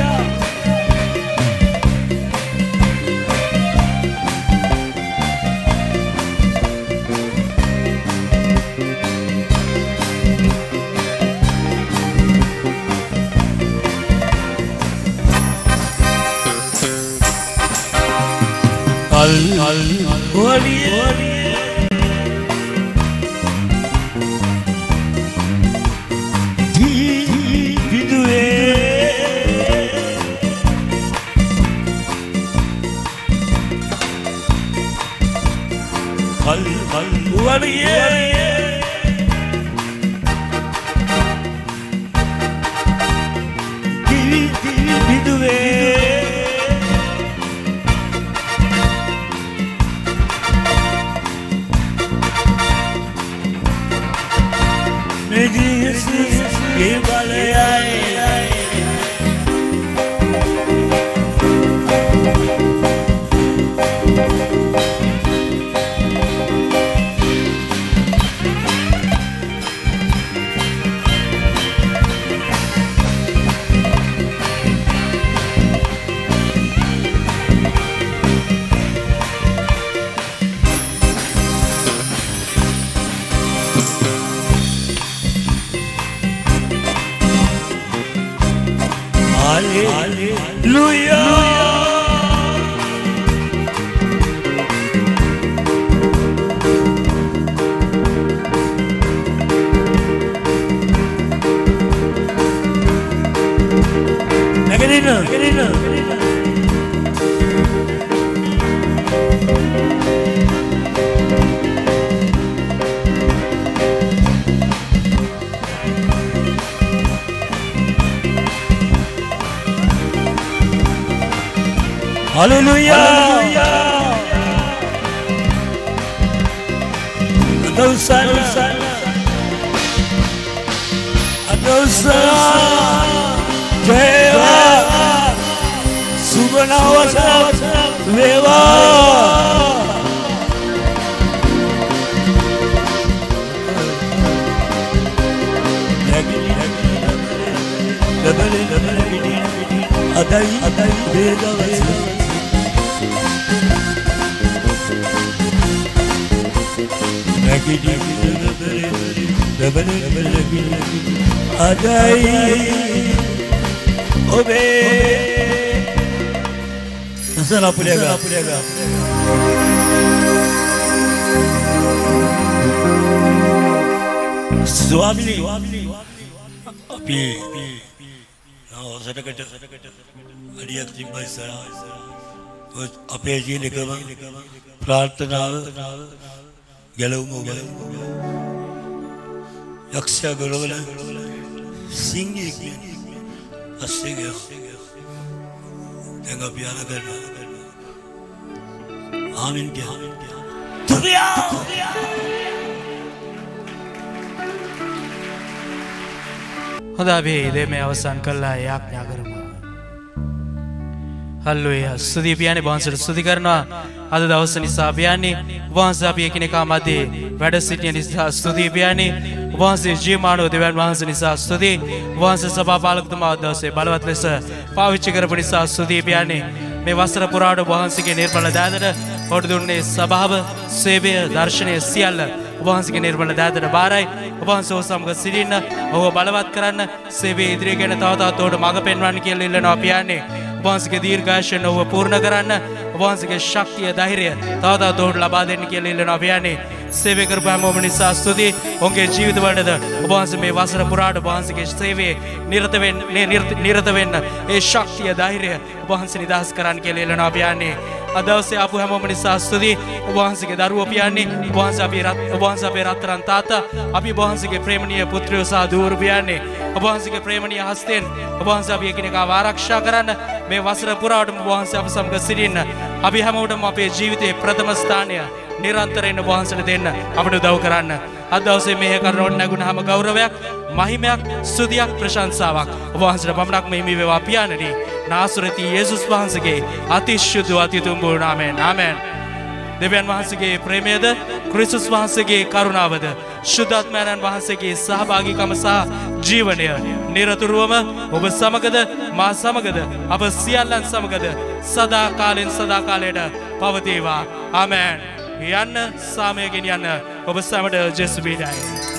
S12: Al al waliye di bidue al al waliye di di bidue Jesus, give balai Hallelujah. Nagarina, Nagarina. Hallelujah. Adosana. Adosana. Jaya. Subhanawasa. Veva. Adai, adai, veda, veda. Adai obe nasana pulega pulega Swami api now sadakata adiyak jibbai sara ape jine kama prarthanaව ගැලවුම යක්ෂයා ගලවල සිංහෙක් අස්සේ ගියා දැන් අපි යන කරනවා ආමෙන් ගියා තුරියා
S1: හොඳ අපි දෙමේ අවසන් කළා යාඥා කරමු හල්ලුයා ස්තුති පියානේ වහන්සේට ස්තුති කරනවා අද දවස නිසා පියානේ වහන්සේ අපි එකිනෙකා මැදේ වැඩ සිටින නිසා ස්තුති පියානේ වහන්සේ ජීවමානව දෙවියන් වහන්සේ නිසා ස්තුති වහන්සේ සභා පාලකතුමා දවසේ බලවත් ලෙස පාවිච්චි කරපු නිසා ස්තුති පියානේ මේ වසර පුරාට වහන්සේගේ නිර්මල දාදට කොට දුන්නේ සභාව සේවය දර්ශනය සියල්ල වහන්සේගේ නිර්මල දාදට බාරයි වහන්සේ ඔබ සමග සිටින්න ඔබ බලවත් කරන්න සේවයේ ඉදිරිය ගැන තව තවත් ඔබට මඟ පෙන්වන්න කියලා ඉල්ලනවා පියානේ වහන්සේගේ දීර්ඝායුෂ ඔබ පූර්ණ කරන්න වහන්සේගේ ශක්තිය ධෛර්යය තව තවත් ඔබට ලබා දෙන්න කියලා ඉල්ලනවා පියානේ සේවය කරපු හැමෝම නිසා ස්තුති ඔවුන්ගේ ජීවිත වලටද ඔබ වහන්සේ මේ වසර පුරාට වහන්සේගේ සේවයේ නිරත වෙන්න නිරත වෙන්න ඒ ශක්තිය ධෛර්යය ඔබ වහන්සේ නිදහස් කරන්න කියලා ඉල්ලනවා පියානේ අද දවසේ ආපු හැමෝම නිසා ස්තුති ඔබ වහන්සේගේ දරුවෝ පියානේ ඔබ වහන්සේ අපි ඔබ වහන්සේ අපේ රත්තරන් තාත්තා අපි ඔබ වහන්සේගේ ප්‍රේමණීය පුත්‍රයෝ සහ දූවරු පියානේ ඔබ වහන්සේගේ ප්‍රේමණීය හස්තෙන් ඔබ වහන්සේ අපි එකිනෙකාව ආරක්ෂා කරන්න මේ වසර පුරාවටම ඔබ වහන්සේ අප සමග සිටින්න අපි හැමෝටම අපේ ජීවිතයේ ප්‍රථම ස්ථානය නිරන්තරයෙන් ඔබ වහන්සේට දෙන්න අපිට උදව් කරන්න අද දවසේ මේ කරනොත් නැගුණාම ගෞරවයක් මහිමයක් ස්තුතියක් ප්‍රශංසාවක් ඔබ වහන්සේට පමණක් මෙහිමි වේවා පියාණනි නාසරති යේසුස් වහන්සේගේ අතිශුද්ධ අතිතුම් වූ නාමයෙන් ආමෙන් දෙවියන් වහන්සේගේ ප්‍රේමයද ක්‍රිස්තුස් වහන්සේගේ කරුණාවද ශුද්ධාත්මයන් වහන්සේගේ සහභාගීකම සහ ජීවනය නිරතුරුවම ඔබ සමගද මා සමගද අප සියල්ලන් සමගද සදා කාලෙන් සදා කාලයට පවතිවා ආමෙන් යන්න සාමයෙන් යන්න ඔබ සමට ජේසුස් බිනයි